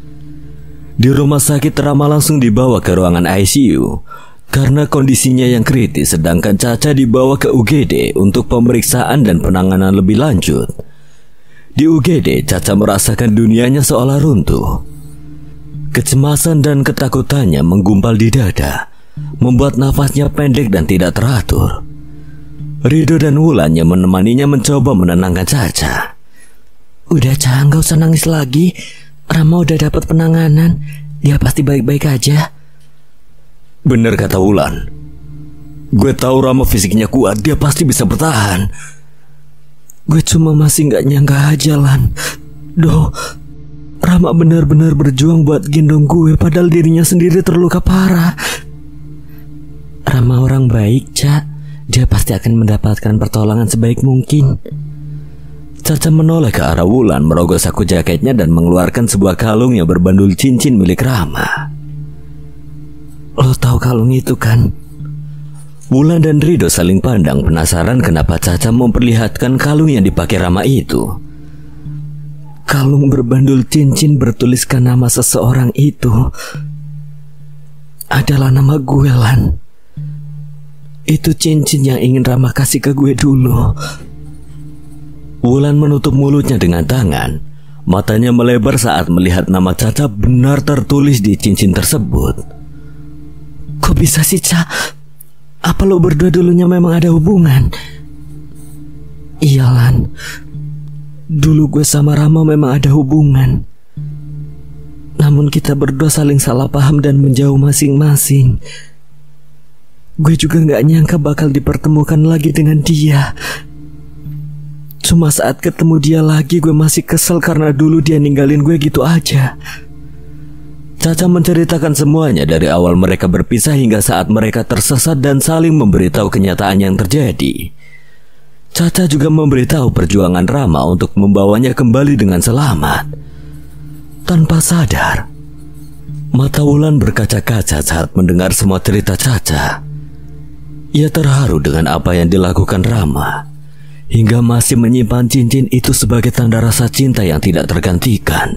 Di rumah sakit, Rama langsung dibawa ke ruangan ICU karena kondisinya yang kritis, sedangkan Caca dibawa ke UGD untuk pemeriksaan dan penanganan lebih lanjut. Di UGD, Caca merasakan dunianya seolah runtuh. Kecemasan dan ketakutannya menggumpal di dada, membuat nafasnya pendek dan tidak teratur. Rido dan Wulan yang menemaninya mencoba menenangkan Caca. Udah, Ca, gak usah nangis lagi. Rama udah dapat penanganan. Dia pasti baik-baik aja. Bener kata Wulan. Gue tahu Rama fisiknya kuat, dia pasti bisa bertahan. Gue cuma masih gak nyangka aja, Lan. Rama benar-benar berjuang buat gendong gue, padahal dirinya sendiri terluka parah. Rama orang baik, Ca. Dia pasti akan mendapatkan pertolongan sebaik mungkin. Caca menoleh ke arah Wulan, merogoh saku jaketnya dan mengeluarkan sebuah kalung yang berbandul cincin milik Rama. Lo tahu kalung itu kan? Wulan dan Rido saling pandang penasaran kenapa Caca memperlihatkan kalung yang dipakai Rama itu. Kalung berbandul cincin bertuliskan nama seseorang itu adalah nama gue, Lan. Itu cincin yang ingin Rama kasih ke gue dulu. Wulan menutup mulutnya dengan tangan. Matanya melebar saat melihat nama Caca benar tertulis di cincin tersebut. Kok bisa sih, Ca? Apa lo berdua dulunya memang ada hubungan? Iya, Lan. Dulu gue sama Rama memang ada hubungan. Namun kita berdua saling salah paham dan menjauh masing-masing. Gue juga gak nyangka bakal dipertemukan lagi dengan dia. Cuma saat ketemu dia lagi, gue masih kesel karena dulu dia ninggalin gue gitu aja. Caca menceritakan semuanya dari awal mereka berpisah hingga saat mereka tersesat dan saling memberitahu kenyataan yang terjadi. Caca juga memberitahu perjuangan Rama untuk membawanya kembali dengan selamat. Tanpa sadar, mata Wulan berkaca-kaca saat mendengar semua cerita Caca. Ia terharu dengan apa yang dilakukan Rama, hingga masih menyimpan cincin itu sebagai tanda rasa cinta yang tidak tergantikan.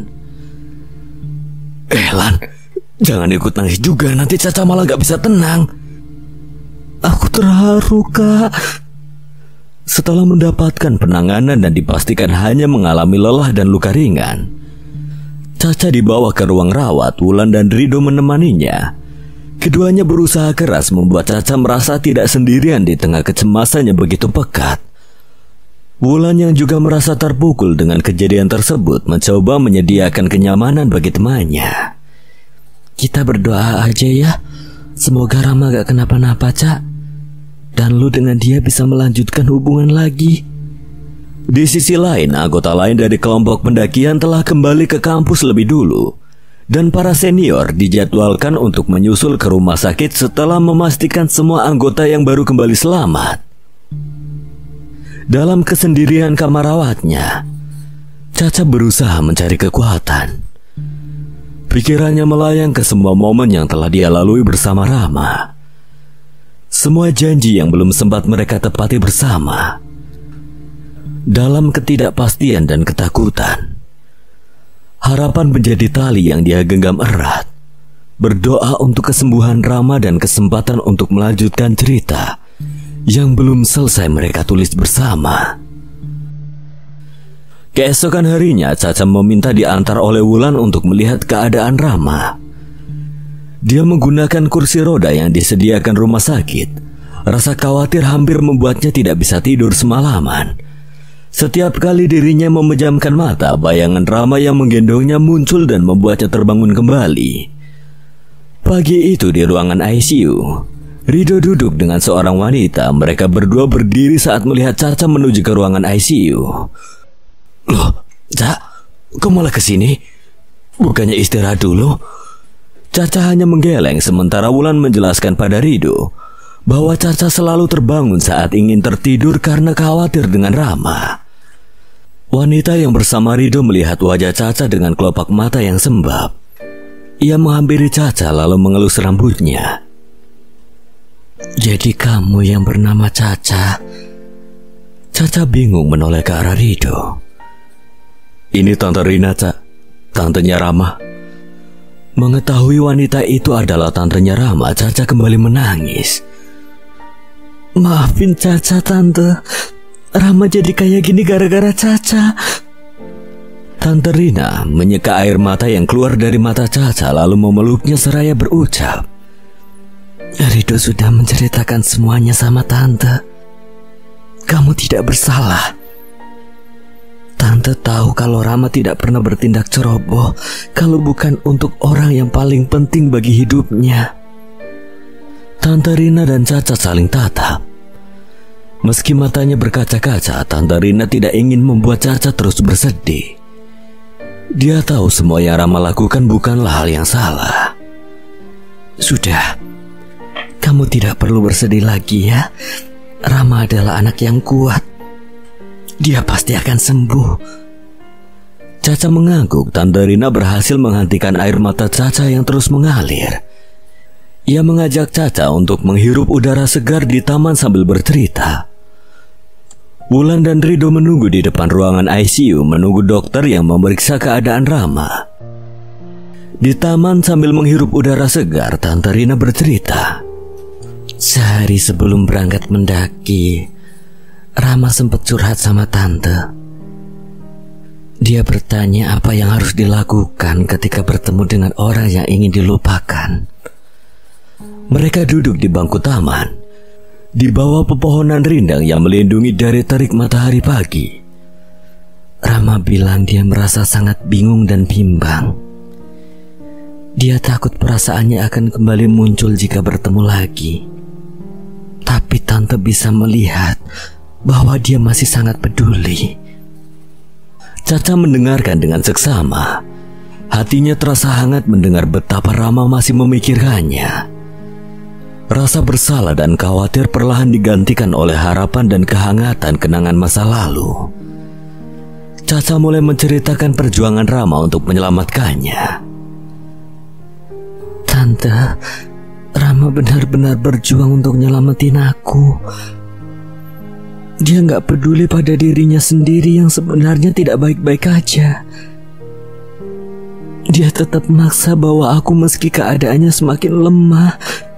Lan, jangan ikut nangis juga, nanti Caca malah gak bisa tenang. Aku terharu, Kak. Setelah mendapatkan penanganan dan dipastikan hanya mengalami lelah dan luka ringan, Caca dibawa ke ruang rawat. Wulan dan Rido menemaninya. Keduanya berusaha keras membuat Caca merasa tidak sendirian di tengah kecemasan yang begitu pekat. Wulan yang juga merasa terpukul dengan kejadian tersebut mencoba menyediakan kenyamanan bagi temannya. Kita berdoa aja ya, semoga Rama gak kenapa-napa, Cak. Dan lu dengan dia bisa melanjutkan hubungan lagi. Di sisi lain, anggota lain dari kelompok pendakian telah kembali ke kampus lebih dulu, dan para senior dijadwalkan untuk menyusul ke rumah sakit setelah memastikan semua anggota yang baru kembali selamat. Dalam kesendirian kamar rawatnya, Caca berusaha mencari kekuatan. Pikirannya melayang ke semua momen yang telah dia lalui bersama Rama. Semua janji yang belum sempat mereka tepati bersama. Dalam ketidakpastian dan ketakutan, harapan menjadi tali yang dia genggam erat. Berdoa untuk kesembuhan Rama dan kesempatan untuk melanjutkan cerita yang belum selesai mereka tulis bersama. Keesokan harinya, Caca meminta diantar oleh Wulan untuk melihat keadaan Rama. Dia menggunakan kursi roda yang disediakan rumah sakit. Rasa khawatir hampir membuatnya tidak bisa tidur semalaman. Setiap kali dirinya memejamkan mata, bayangan Rama yang menggendongnya muncul dan membuatnya terbangun kembali. Pagi itu di ruangan ICU, Rido duduk dengan seorang wanita. Mereka berdua berdiri saat melihat Caca menuju ke ruangan ICU. Loh, Cak, kok malah kesini? Bukannya istirahat dulu? Caca hanya menggeleng sementara Wulan menjelaskan pada Rido bahwa Caca selalu terbangun saat ingin tertidur karena khawatir dengan Rama. Wanita yang bersama Rido melihat wajah Caca dengan kelopak mata yang sembab. Ia menghampiri Caca lalu mengelus rambutnya. Jadi kamu yang bernama Caca? Caca bingung menoleh ke arah Rido. Ini Tante Rina, Cak, tantenya Rama. Mengetahui wanita itu adalah tantenya Rama, Caca kembali menangis. Maafin Caca, Tante. Rama jadi kayak gini gara-gara Caca. Tante Rina menyeka air mata yang keluar dari mata Caca lalu memeluknya seraya berucap, Rido sudah menceritakan semuanya sama Tante. Kamu tidak bersalah. Tante tahu kalau Rama tidak pernah bertindak ceroboh kalau bukan untuk orang yang paling penting bagi hidupnya. Tante Rina dan Caca saling tatap. Meski matanya berkaca-kaca, Tante Rina tidak ingin membuat Caca terus bersedih. Dia tahu semua yang Rama lakukan bukanlah hal yang salah. Sudah, kamu tidak perlu bersedih lagi ya. Rama adalah anak yang kuat. Dia pasti akan sembuh. Caca mengangguk. Tante Rina berhasil menghentikan air mata Caca yang terus mengalir. Ia mengajak Caca untuk menghirup udara segar di taman sambil bercerita. Wulan dan Rido menunggu di depan ruangan ICU menunggu dokter yang memeriksa keadaan Rama. Di taman sambil menghirup udara segar, Tante Rina bercerita. Sehari sebelum berangkat mendaki, Rama sempat curhat sama Tante. Dia bertanya apa yang harus dilakukan ketika bertemu dengan orang yang ingin dilupakan. Mereka duduk di bangku taman, di bawah pepohonan rindang yang melindungi dari terik matahari pagi. Rama bilang dia merasa sangat bingung dan bimbang. Dia takut perasaannya akan kembali muncul jika bertemu lagi. Tapi Tante bisa melihat bahwa dia masih sangat peduli. Caca mendengarkan dengan seksama. Hatinya terasa hangat mendengar betapa Rama masih memikirkannya. Rasa bersalah dan khawatir perlahan digantikan oleh harapan dan kehangatan kenangan masa lalu. Caca mulai menceritakan perjuangan Rama untuk menyelamatkannya. Tante, Rama benar-benar berjuang untuk nyelamatin aku. Dia gak peduli pada dirinya sendiri yang sebenarnya tidak baik-baik aja. Dia tetap maksa bawa aku meski keadaannya semakin lemah.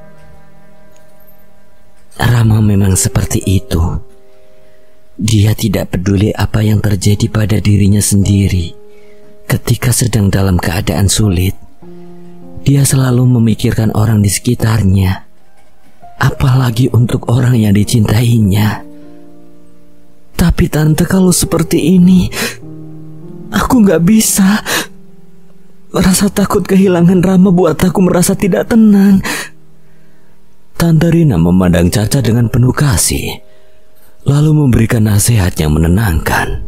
Rama memang seperti itu. Dia tidak peduli apa yang terjadi pada dirinya sendiri. Ketika sedang dalam keadaan sulit, dia selalu memikirkan orang di sekitarnya, apalagi untuk orang yang dicintainya. Tapi tante, kalau seperti ini, aku gak bisa. Rasa takut kehilangan Rama buat aku merasa tidak tenang. Tante Rina memandang Caca dengan penuh kasih, lalu memberikan nasihat yang menenangkan.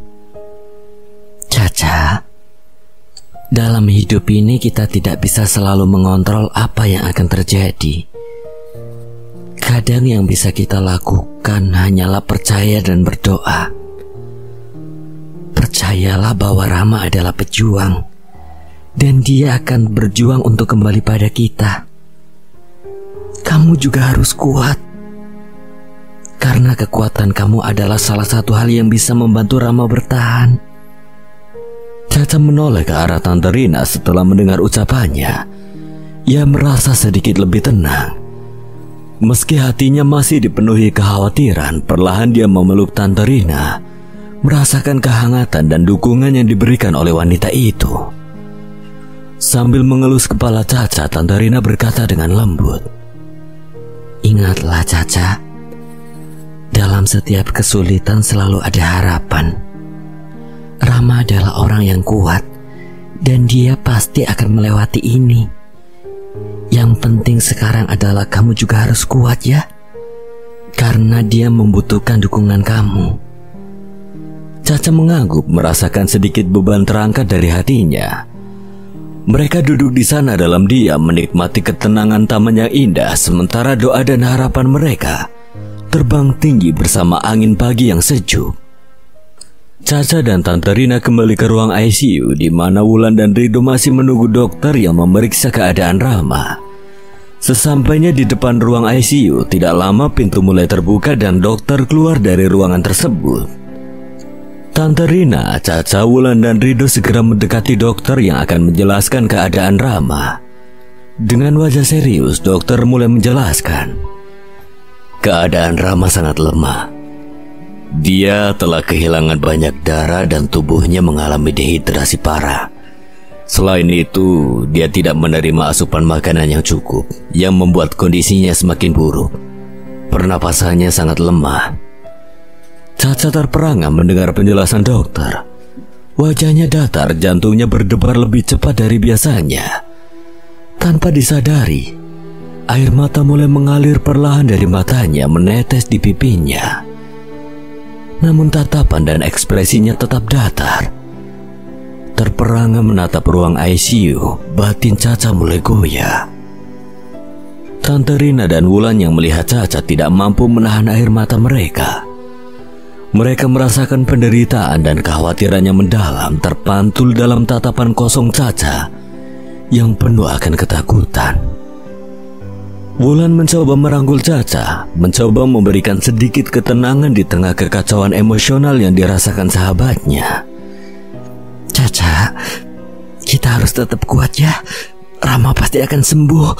Caca, dalam hidup ini kita tidak bisa selalu mengontrol apa yang akan terjadi. Kadang yang bisa kita lakukan hanyalah percaya dan berdoa. Percayalah bahwa Rama adalah pejuang, dan dia akan berjuang untuk kembali pada kita. Kamu juga harus kuat, karena kekuatan kamu adalah salah satu hal yang bisa membantu Rama bertahan. Caca menoleh ke arah Tante Rina setelah mendengar ucapannya. Ia merasa sedikit lebih tenang. Meski hatinya masih dipenuhi kekhawatiran, perlahan dia memeluk Tante Rina, merasakan kehangatan dan dukungan yang diberikan oleh wanita itu. Sambil mengelus kepala Caca, Tante Rina berkata dengan lembut, "Ingatlah Caca, dalam setiap kesulitan selalu ada harapan. Rama adalah orang yang kuat, dan dia pasti akan melewati ini. Yang penting sekarang adalah kamu juga harus kuat ya, karena dia membutuhkan dukungan kamu." Caca mengangguk, merasakan sedikit beban terangkat dari hatinya. Mereka duduk di sana dalam diam menikmati ketenangan taman yang indah, sementara doa dan harapan mereka terbang tinggi bersama angin pagi yang sejuk. Caca dan Tante Rina kembali ke ruang ICU di mana Wulan dan Rido masih menunggu dokter yang memeriksa keadaan Rama. Sesampainya di depan ruang ICU, tidak lama pintu mulai terbuka dan dokter keluar dari ruangan tersebut. Tante Rina, Caca, Wulan dan Rido segera mendekati dokter yang akan menjelaskan keadaan Rama. Dengan wajah serius, dokter mulai menjelaskan. Keadaan Rama sangat lemah. Dia telah kehilangan banyak darah dan tubuhnya mengalami dehidrasi parah. Selain itu, dia tidak menerima asupan makanan yang cukup, yang membuat kondisinya semakin buruk. Pernapasannya sangat lemah. Caca terperangah mendengar penjelasan dokter. Wajahnya datar, jantungnya berdebar lebih cepat dari biasanya. Tanpa disadari, air mata mulai mengalir perlahan dari matanya menetes di pipinya. Namun tatapan dan ekspresinya tetap datar. Terperangah menatap ruang ICU, batin Caca mulai goyah. Tante Rina dan Wulan yang melihat Caca tidak mampu menahan air mata mereka. Mereka merasakan penderitaan dan kekhawatiran yang mendalam terpantul dalam tatapan kosong Caca yang penuh akan ketakutan. Wulan mencoba merangkul Caca, mencoba memberikan sedikit ketenangan di tengah kekacauan emosional yang dirasakan sahabatnya. Caca, kita harus tetap kuat ya. Rama pasti akan sembuh.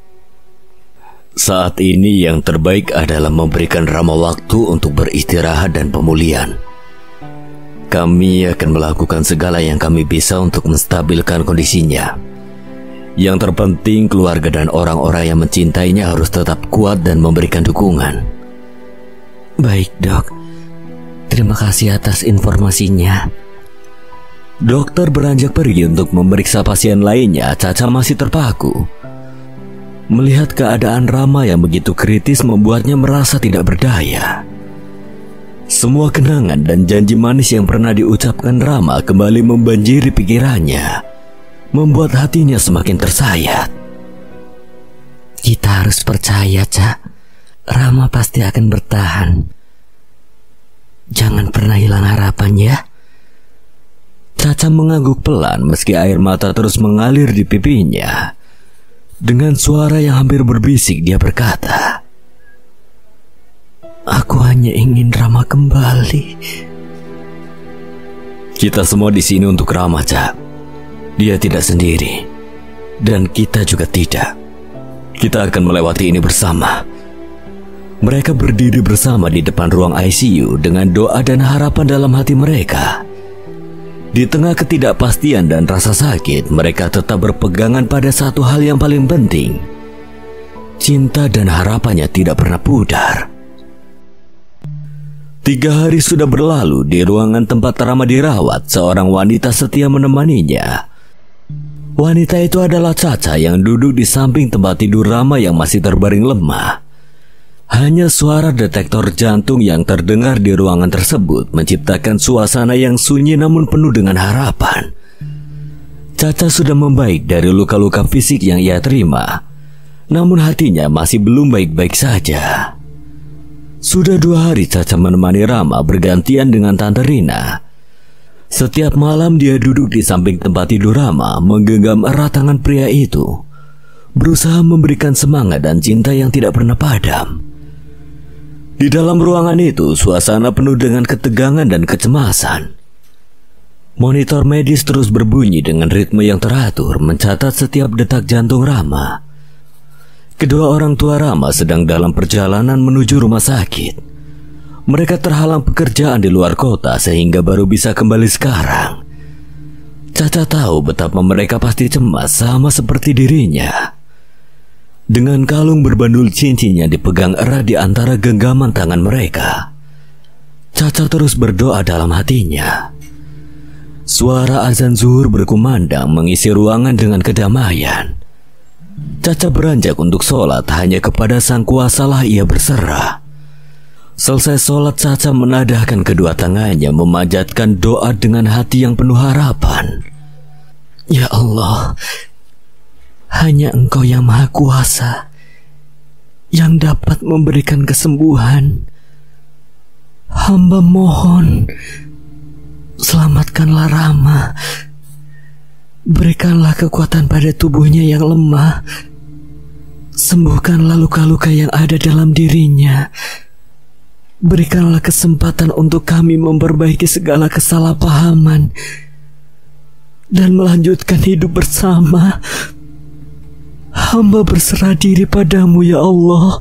Saat ini yang terbaik adalah memberikan Rama waktu untuk beristirahat dan pemulihan. Kami akan melakukan segala yang kami bisa untuk menstabilkan kondisinya. Yang terpenting keluarga dan orang-orang yang mencintainya harus tetap kuat dan memberikan dukungan. Baik dok, terima kasih atas informasinya. Dokter beranjak pergi untuk memeriksa pasien lainnya. Caca masih terpaku. Melihat keadaan Rama yang begitu kritis membuatnya merasa tidak berdaya. Semua kenangan dan janji manis yang pernah diucapkan Rama kembali membanjiri pikirannya, membuat hatinya semakin tersayat. Kita harus percaya, Cak. Rama pasti akan bertahan. Jangan pernah hilang harapan ya. Caca mengangguk pelan meski air mata terus mengalir di pipinya. Dengan suara yang hampir berbisik dia berkata, "Aku hanya ingin Rama kembali." "Kita semua di sini untuk Rama, Cak. Dia tidak sendiri, dan kita juga tidak. Kita akan melewati ini bersama." Mereka berdiri bersama di depan ruang ICU dengan doa dan harapan dalam hati mereka. Di tengah ketidakpastian dan rasa sakit, mereka tetap berpegangan pada satu hal yang paling penting. Cinta dan harapannya tidak pernah pudar. 3 hari sudah berlalu di ruangan tempat Rama dirawat. Seorang wanita setia menemaninya. Wanita itu adalah Caca yang duduk di samping tempat tidur Rama yang masih terbaring lemah. Hanya suara detektor jantung yang terdengar di ruangan tersebut menciptakan suasana yang sunyi namun penuh dengan harapan. Caca sudah membaik dari luka-luka fisik yang ia terima, namun hatinya masih belum baik-baik saja. Sudah 2 hari Caca menemani Rama bergantian dengan Tante Rina. Setiap malam dia duduk di samping tempat tidur Rama, menggenggam erat tangan pria itu, berusaha memberikan semangat dan cinta yang tidak pernah padam. Di dalam ruangan itu, suasana penuh dengan ketegangan dan kecemasan. Monitor medis terus berbunyi dengan ritme yang teratur, mencatat setiap detak jantung Rama. Kedua orang tua Rama sedang dalam perjalanan menuju rumah sakit. Mereka terhalang pekerjaan di luar kota sehingga baru bisa kembali sekarang. Caca tahu betapa mereka pasti cemas sama seperti dirinya. Dengan kalung berbandul cincin yang dipegang erat di antara genggaman tangan mereka, Caca terus berdoa dalam hatinya. Suara azan zuhur berkumandang mengisi ruangan dengan kedamaian. Caca beranjak untuk sholat, hanya kepada Sang Kuasalah ia berserah. Selesai sholat, Caca menadahkan kedua tangannya memanjatkan doa dengan hati yang penuh harapan. "Ya Allah, hanya Engkau yang Maha Kuasa yang dapat memberikan kesembuhan. Hamba mohon, selamatkanlah Rama. Berikanlah kekuatan pada tubuhnya yang lemah. Sembuhkanlah luka-luka yang ada dalam dirinya. Berikanlah kesempatan untuk kami memperbaiki segala kesalahpahaman dan melanjutkan hidup bersama. Hamba berserah diri padamu, ya Allah.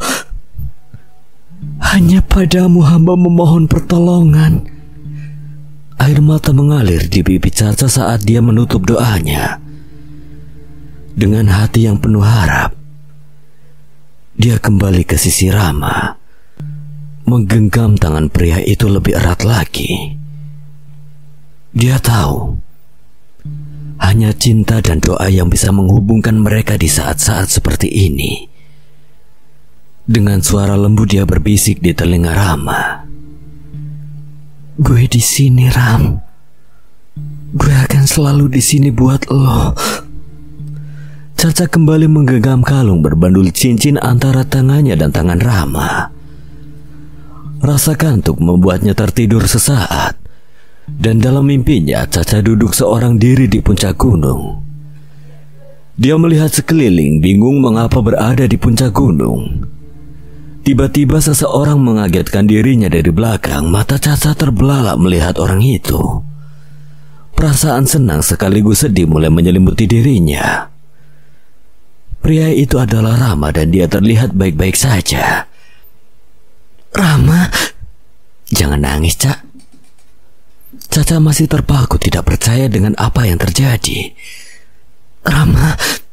Hanya padamu hamba memohon pertolongan." Air mata mengalir di pipi Caca saat dia menutup doanya. Dengan hati yang penuh harap, dia kembali ke sisi Rama, menggenggam tangan pria itu lebih erat lagi. Dia tahu hanya cinta dan doa yang bisa menghubungkan mereka di saat-saat seperti ini. Dengan suara lembut dia berbisik di telinga Rama, "Gue di sini, Ram. Gue akan selalu di sini buat lo." Caca kembali menggenggam kalung berbandul cincin antara tangannya dan tangan Rama. Rasa kantuk membuatnya tertidur sesaat. Dan dalam mimpinya, Caca duduk seorang diri di puncak gunung. Dia melihat sekeliling, bingung mengapa berada di puncak gunung. Tiba-tiba seseorang mengagetkan dirinya dari belakang. Mata Caca terbelalak melihat orang itu. Perasaan senang sekaligus sedih mulai menyelimuti dirinya. Pria itu adalah Rama dan dia terlihat baik-baik saja. "Rama, jangan nangis, Cak." Caca masih terpaku tidak percaya dengan apa yang terjadi. "Rama,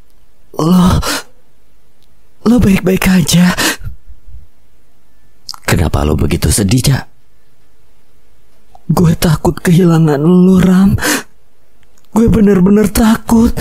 lo baik-baik aja?" "Kenapa lo begitu sedih, Cak?" "Gue takut kehilangan lo, Ram. Gue bener-bener takut."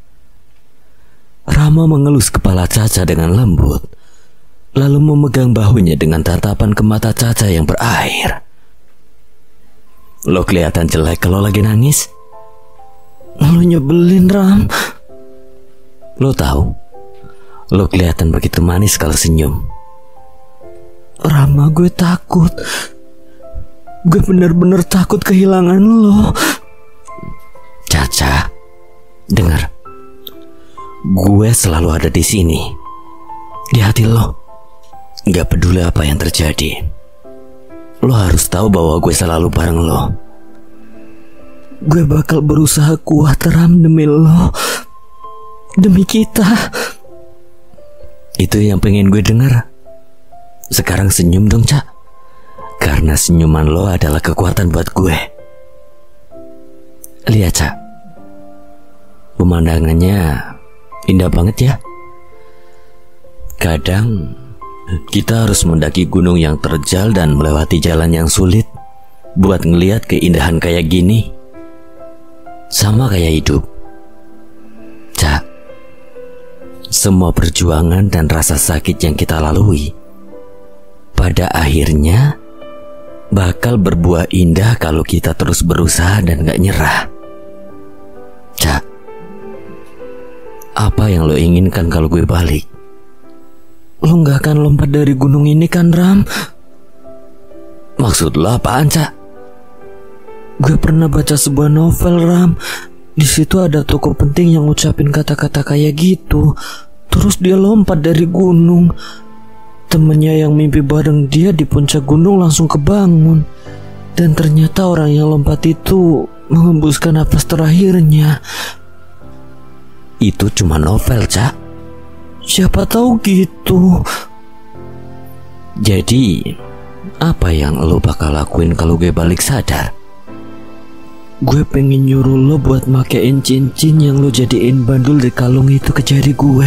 Rama mengelus kepala Caca dengan lembut, lalu memegang bahunya dengan tatapan ke mata Caca yang berair. "Lo kelihatan jelek kalau lagi nangis." "Lo nyebelin, Ram." "Lo tahu, lo kelihatan begitu manis kalau senyum." "Rama, gue takut. Gue bener-bener takut kehilangan lo." "Caca, dengar. gue selalu ada di sini, di hati lo. Gak peduli apa yang terjadi, lo harus tahu bahwa gue selalu bareng lo. Gue bakal berusaha kuat, Ram, demi lo, demi kita. Itu yang pengen gue dengar. Sekarang senyum dong, Cak. Karena senyuman lo adalah kekuatan buat gue. Lihat, Cak, pemandangannya indah banget ya. Kadang kita harus mendaki gunung yang terjal dan melewati jalan yang sulit buat ngeliat keindahan kayak gini. Sama kayak hidup, Cak. Semua perjuangan dan rasa sakit yang kita lalui pada akhirnya bakal berbuah indah kalau kita terus berusaha dan gak nyerah. Cak, apa yang lo inginkan kalau gue balik? Lo gak akan lompat dari gunung ini kan, Ram? Maksud lo apaan, Cak? Gue pernah baca sebuah novel, Ram. Di situ ada tokoh penting yang ngucapin kata-kata kayak gitu. Terus dia lompat dari gunung. Temennya yang mimpi bareng dia di puncak gunung langsung kebangun. Dan ternyata orang yang lompat itu mengembuskan napas terakhirnya. Itu cuma novel, Cak. Siapa tahu gitu. Jadi, apa yang lo bakal lakuin kalau gue balik sadar? Gue pengen nyuruh lo buat makein cincin yang lo jadiin bandul di kalung itu ke jari gue.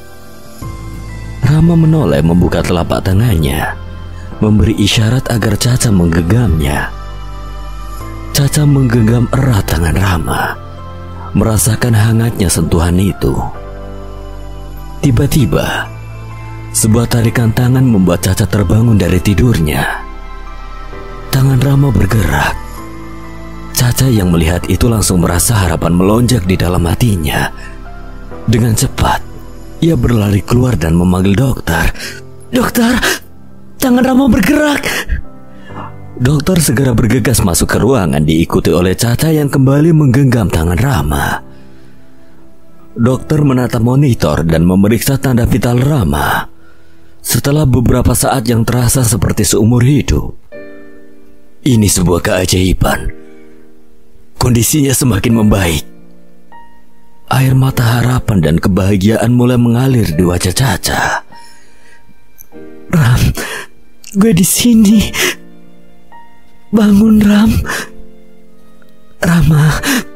Rama menoleh membuka telapak tangannya, memberi isyarat agar Caca menggenggamnya. Caca menggenggam erat tangan Rama, merasakan hangatnya sentuhan itu. Tiba-tiba, sebuah tarikan tangan membuat Caca terbangun dari tidurnya. Tangan Rama bergerak. Caca yang melihat itu langsung merasa harapan melonjak di dalam hatinya. Dengan cepat, ia berlari keluar dan memanggil dokter. Dokter, tangan Rama bergerak. Dokter segera bergegas masuk ke ruangan diikuti oleh Caca yang kembali menggenggam tangan Rama. Dokter menatap monitor dan memeriksa tanda vital Rama. Setelah beberapa saat yang terasa seperti seumur hidup, ini sebuah keajaiban. Kondisinya semakin membaik. Air mata harapan dan kebahagiaan mulai mengalir di wajah Caca. Ram, gue di sini. Bangun, Ram. Rama,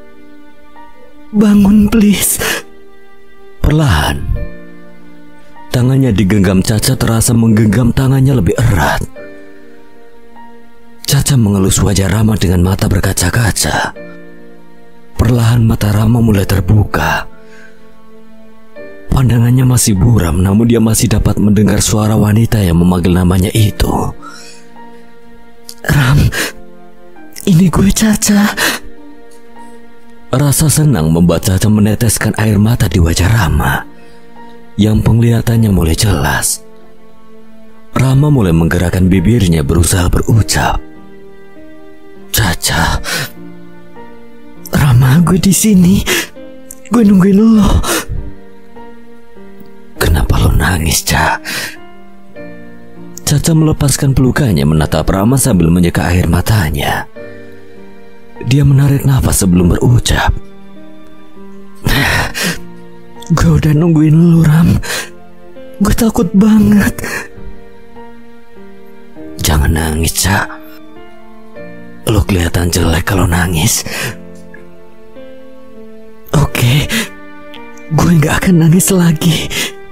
bangun please. Perlahan, tangannya digenggam Caca terasa menggenggam tangannya lebih erat. Caca mengelus wajah Rama dengan mata berkaca-kaca. Perlahan mata Rama mulai terbuka. Pandangannya masih buram, namun dia masih dapat mendengar suara wanita yang memanggil namanya itu. Ram, ini gue, Caca. Rasa senang membuat Caca meneteskan air mata di wajah Rama, yang penglihatannya mulai jelas. Rama mulai menggerakkan bibirnya berusaha berucap. Caca, Rama, gue di sini. Gue nungguin lo. Kenapa lo nangis, Ca? Caca melepaskan pelukannya menatap Rama sambil menyeka air matanya. Dia menarik nafas sebelum berucap. Gue udah nungguin lo, Ram. Gue takut banget. Jangan nangis, Ca. Lo kelihatan jelek kalau nangis. Oke, gue gak akan nangis lagi.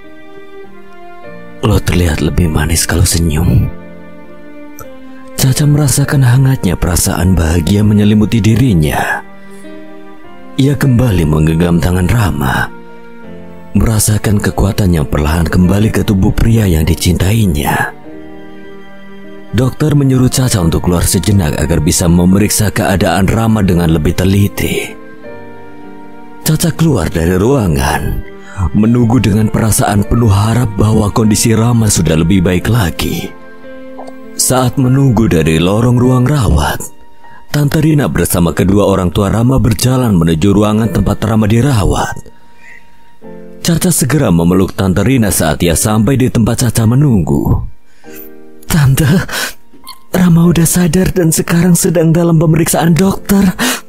Lo terlihat lebih manis kalau senyum. Caca merasakan hangatnya perasaan bahagia menyelimuti dirinya. Ia kembali menggenggam tangan Rama, merasakan kekuatan yang perlahan kembali ke tubuh pria yang dicintainya. Dokter menyuruh Caca untuk keluar sejenak agar bisa memeriksa keadaan Rama dengan lebih teliti. Caca keluar dari ruangan, menunggu dengan perasaan penuh harap bahwa kondisi Rama sudah lebih baik lagi. Saat menunggu dari lorong ruang rawat, Tante Rina bersama kedua orang tua Rama berjalan menuju ruangan tempat Rama dirawat. Caca segera memeluk Tante Rina saat ia sampai di tempat Caca menunggu. Tante, Rama udah sadar dan sekarang sedang dalam pemeriksaan dokter.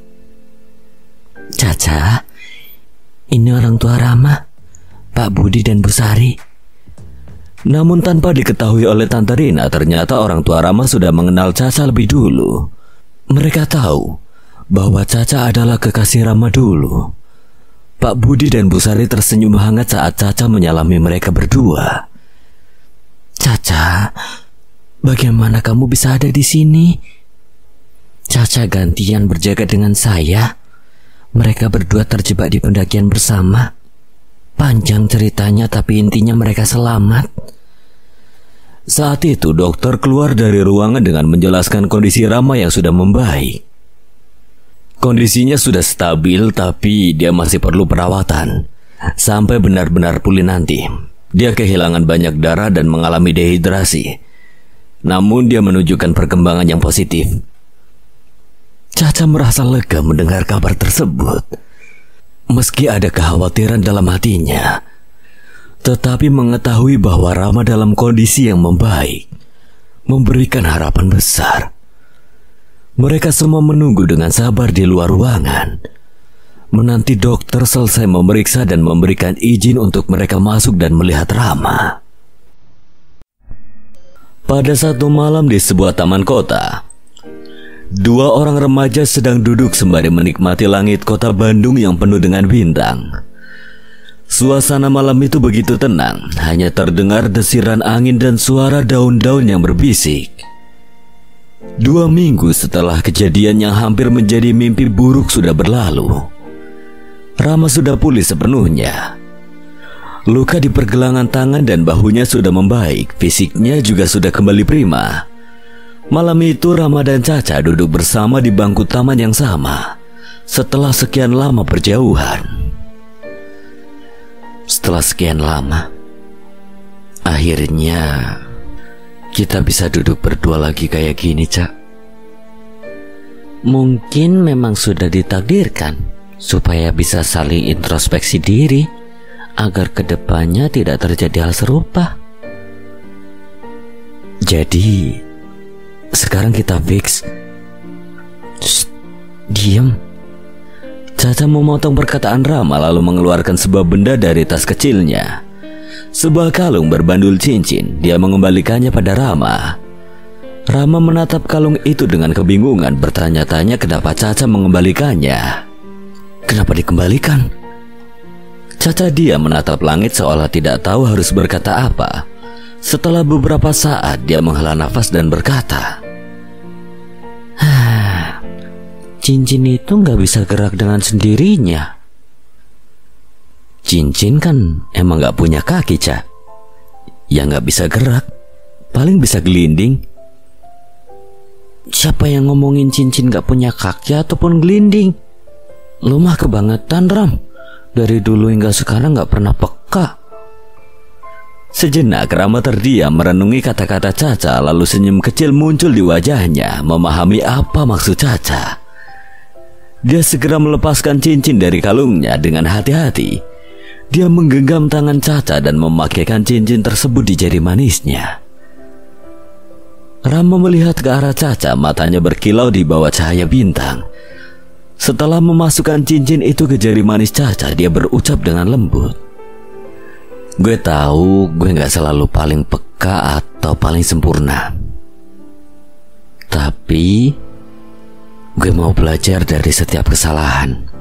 Caca, ini orang tua Rama, Pak Budi dan Bu Sari. Namun tanpa diketahui oleh Tante Rina, ternyata orang tua Rama sudah mengenal Caca lebih dulu. Mereka tahu bahwa Caca adalah kekasih Rama dulu. Pak Budi dan Bu Sari tersenyum hangat saat Caca menyalami mereka berdua. Caca, bagaimana kamu bisa ada di sini? Caca gantian berjaga dengan saya. Mereka berdua terjebak di pendakian bersama. Panjang ceritanya, tapi intinya mereka selamat. Saat itu dokter keluar dari ruangan dengan menjelaskan kondisi Rama yang sudah membaik. Kondisinya sudah stabil, tapi dia masih perlu perawatan sampai benar-benar pulih nanti. Dia kehilangan banyak darah dan mengalami dehidrasi. Namun dia menunjukkan perkembangan yang positif. Caca merasa lega mendengar kabar tersebut. Meski ada kekhawatiran dalam hatinya, tetapi mengetahui bahwa Rama dalam kondisi yang membaik memberikan harapan besar. Mereka semua menunggu dengan sabar di luar ruangan, menanti dokter selesai memeriksa dan memberikan izin untuk mereka masuk dan melihat Rama. Pada satu malam di sebuah taman kota, dua orang remaja sedang duduk sembari menikmati langit kota Bandung yang penuh dengan bintang. Suasana malam itu begitu tenang, hanya terdengar desiran angin dan suara daun-daun yang berbisik. 2 minggu setelah kejadian yang hampir menjadi mimpi buruk sudah berlalu, Rama sudah pulih sepenuhnya. Luka di pergelangan tangan dan bahunya sudah membaik, fisiknya juga sudah kembali prima. Malam itu Rama dan Caca duduk bersama di bangku taman yang sama setelah sekian lama berjauhan. Setelah sekian lama, akhirnya kita bisa duduk berdua lagi kayak gini, Cak. Mungkin memang sudah ditakdirkan supaya bisa saling introspeksi diri agar kedepannya tidak terjadi hal serupa. Jadi sekarang kita fix. Shh, diam. Caca memotong perkataan Rama lalu mengeluarkan sebuah benda dari tas kecilnya. Sebuah kalung berbandul cincin. Dia mengembalikannya pada Rama. Rama menatap kalung itu dengan kebingungan, bertanya-tanya kenapa Caca mengembalikannya. Kenapa dikembalikan? Caca diam menatap langit seolah tidak tahu harus berkata apa. Setelah beberapa saat dia menghela nafas dan berkata, cincin itu nggak bisa gerak dengan sendirinya. Cincin kan emang gak punya kaki, Cak. Ya gak bisa gerak, paling bisa gelinding. Siapa yang ngomongin cincin gak punya kaki ataupun gelinding? Lu mah kebangetan, Ram. Dari dulu hingga sekarang gak pernah peka. Sejenak Rama terdiam merenungi kata-kata Caca, lalu senyum kecil muncul di wajahnya, memahami apa maksud Caca. Dia segera melepaskan cincin dari kalungnya dengan hati-hati. Dia menggenggam tangan Caca dan memakaikan cincin tersebut di jari manisnya. Rama melihat ke arah Caca, matanya berkilau di bawah cahaya bintang. Setelah memasukkan cincin itu ke jari manis Caca, dia berucap dengan lembut, "Gue tahu gue gak selalu paling peka atau paling sempurna. Tapi gue mau belajar dari setiap kesalahan.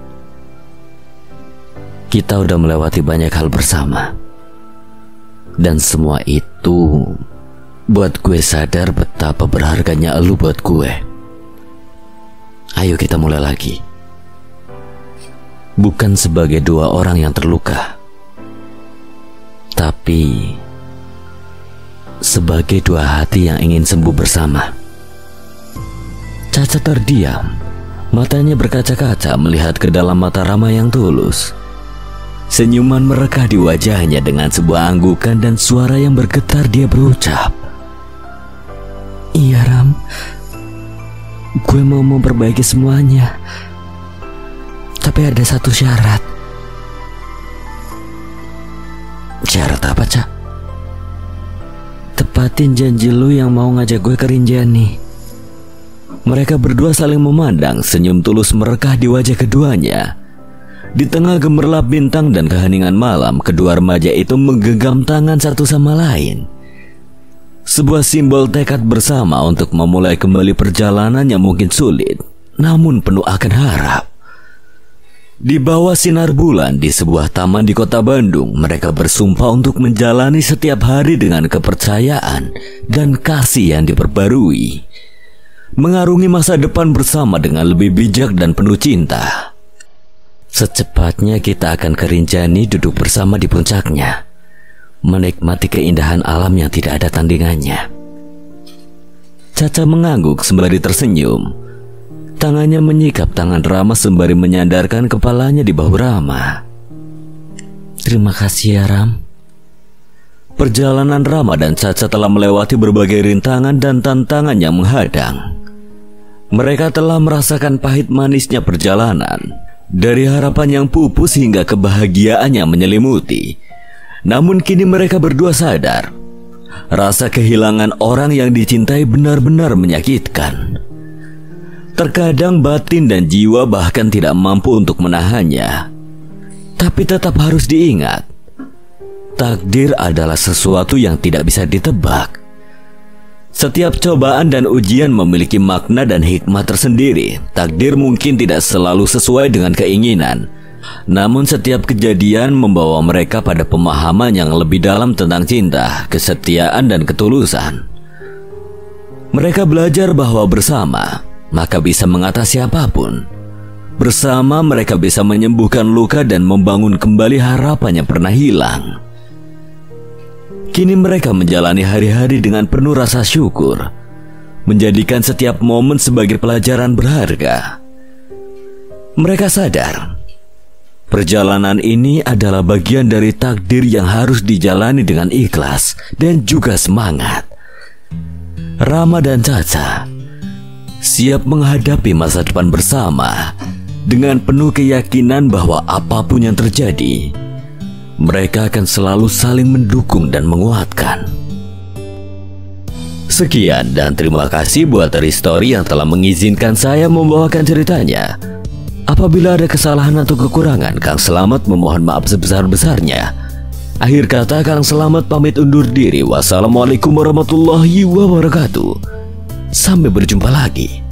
Kita udah melewati banyak hal bersama. Dan semua itu buat gue sadar betapa berharganya elu buat gue. Ayo kita mulai lagi. Bukan sebagai dua orang yang terluka, tapi sebagai dua hati yang ingin sembuh bersama." Caca terdiam, matanya berkaca-kaca melihat ke dalam mata Rama yang tulus. Senyuman merekah di wajahnya. Dengan sebuah anggukan dan suara yang bergetar dia berucap, "Iya, Ram. Gue mau memperbaiki semuanya. Tapi ada satu syarat." Syarat apa, Cak? Tepatin janji lu yang mau ngajak gue ke Rinjani. Mereka berdua saling memandang, senyum tulus merekah di wajah keduanya. Di tengah gemerlap bintang dan keheningan malam, kedua remaja itu menggenggam tangan satu sama lain. Sebuah simbol tekad bersama untuk memulai kembali perjalanan yang mungkin sulit, namun penuh akan harap. Di bawah sinar bulan di sebuah taman di kota Bandung, mereka bersumpah untuk menjalani setiap hari dengan kepercayaan dan kasih yang diperbarui. Mengarungi masa depan bersama dengan lebih bijak dan penuh cinta. Secepatnya kita akan ke Rinjani, duduk bersama di puncaknya, menikmati keindahan alam yang tidak ada tandingannya. Caca mengangguk sembari tersenyum. Tangannya menyikap tangan Rama sembari menyandarkan kepalanya di bahu Rama. Terima kasih ya, Ram. Perjalanan Rama dan Caca telah melewati berbagai rintangan dan tantangan yang menghadang. Mereka telah merasakan pahit manisnya perjalanan, dari harapan yang pupus hingga kebahagiaan yang menyelimuti. Namun kini mereka berdua sadar, rasa kehilangan orang yang dicintai benar-benar menyakitkan. Terkadang batin dan jiwa bahkan tidak mampu untuk menahannya. Tapi tetap harus diingat, takdir adalah sesuatu yang tidak bisa ditebak. Setiap cobaan dan ujian memiliki makna dan hikmah tersendiri. Takdir mungkin tidak selalu sesuai dengan keinginan, namun setiap kejadian membawa mereka pada pemahaman yang lebih dalam tentang cinta, kesetiaan, dan ketulusan. Mereka belajar bahwa bersama maka bisa mengatasi apapun. Bersama mereka bisa menyembuhkan luka dan membangun kembali harapan yang pernah hilang. Kini mereka menjalani hari-hari dengan penuh rasa syukur, menjadikan setiap momen sebagai pelajaran berharga. Mereka sadar, perjalanan ini adalah bagian dari takdir yang harus dijalani dengan ikhlas dan juga semangat. Rama dan Caca siap menghadapi masa depan bersama dengan penuh keyakinan bahwa apapun yang terjadi, mereka akan selalu saling mendukung dan menguatkan. Sekian dan terima kasih buat Ristory yang telah mengizinkan saya membawakan ceritanya. Apabila ada kesalahan atau kekurangan, Kang Selamat memohon maaf sebesar-besarnya. Akhir kata, Kang Selamat pamit undur diri. Wassalamualaikum warahmatullahi wabarakatuh. Sampai berjumpa lagi.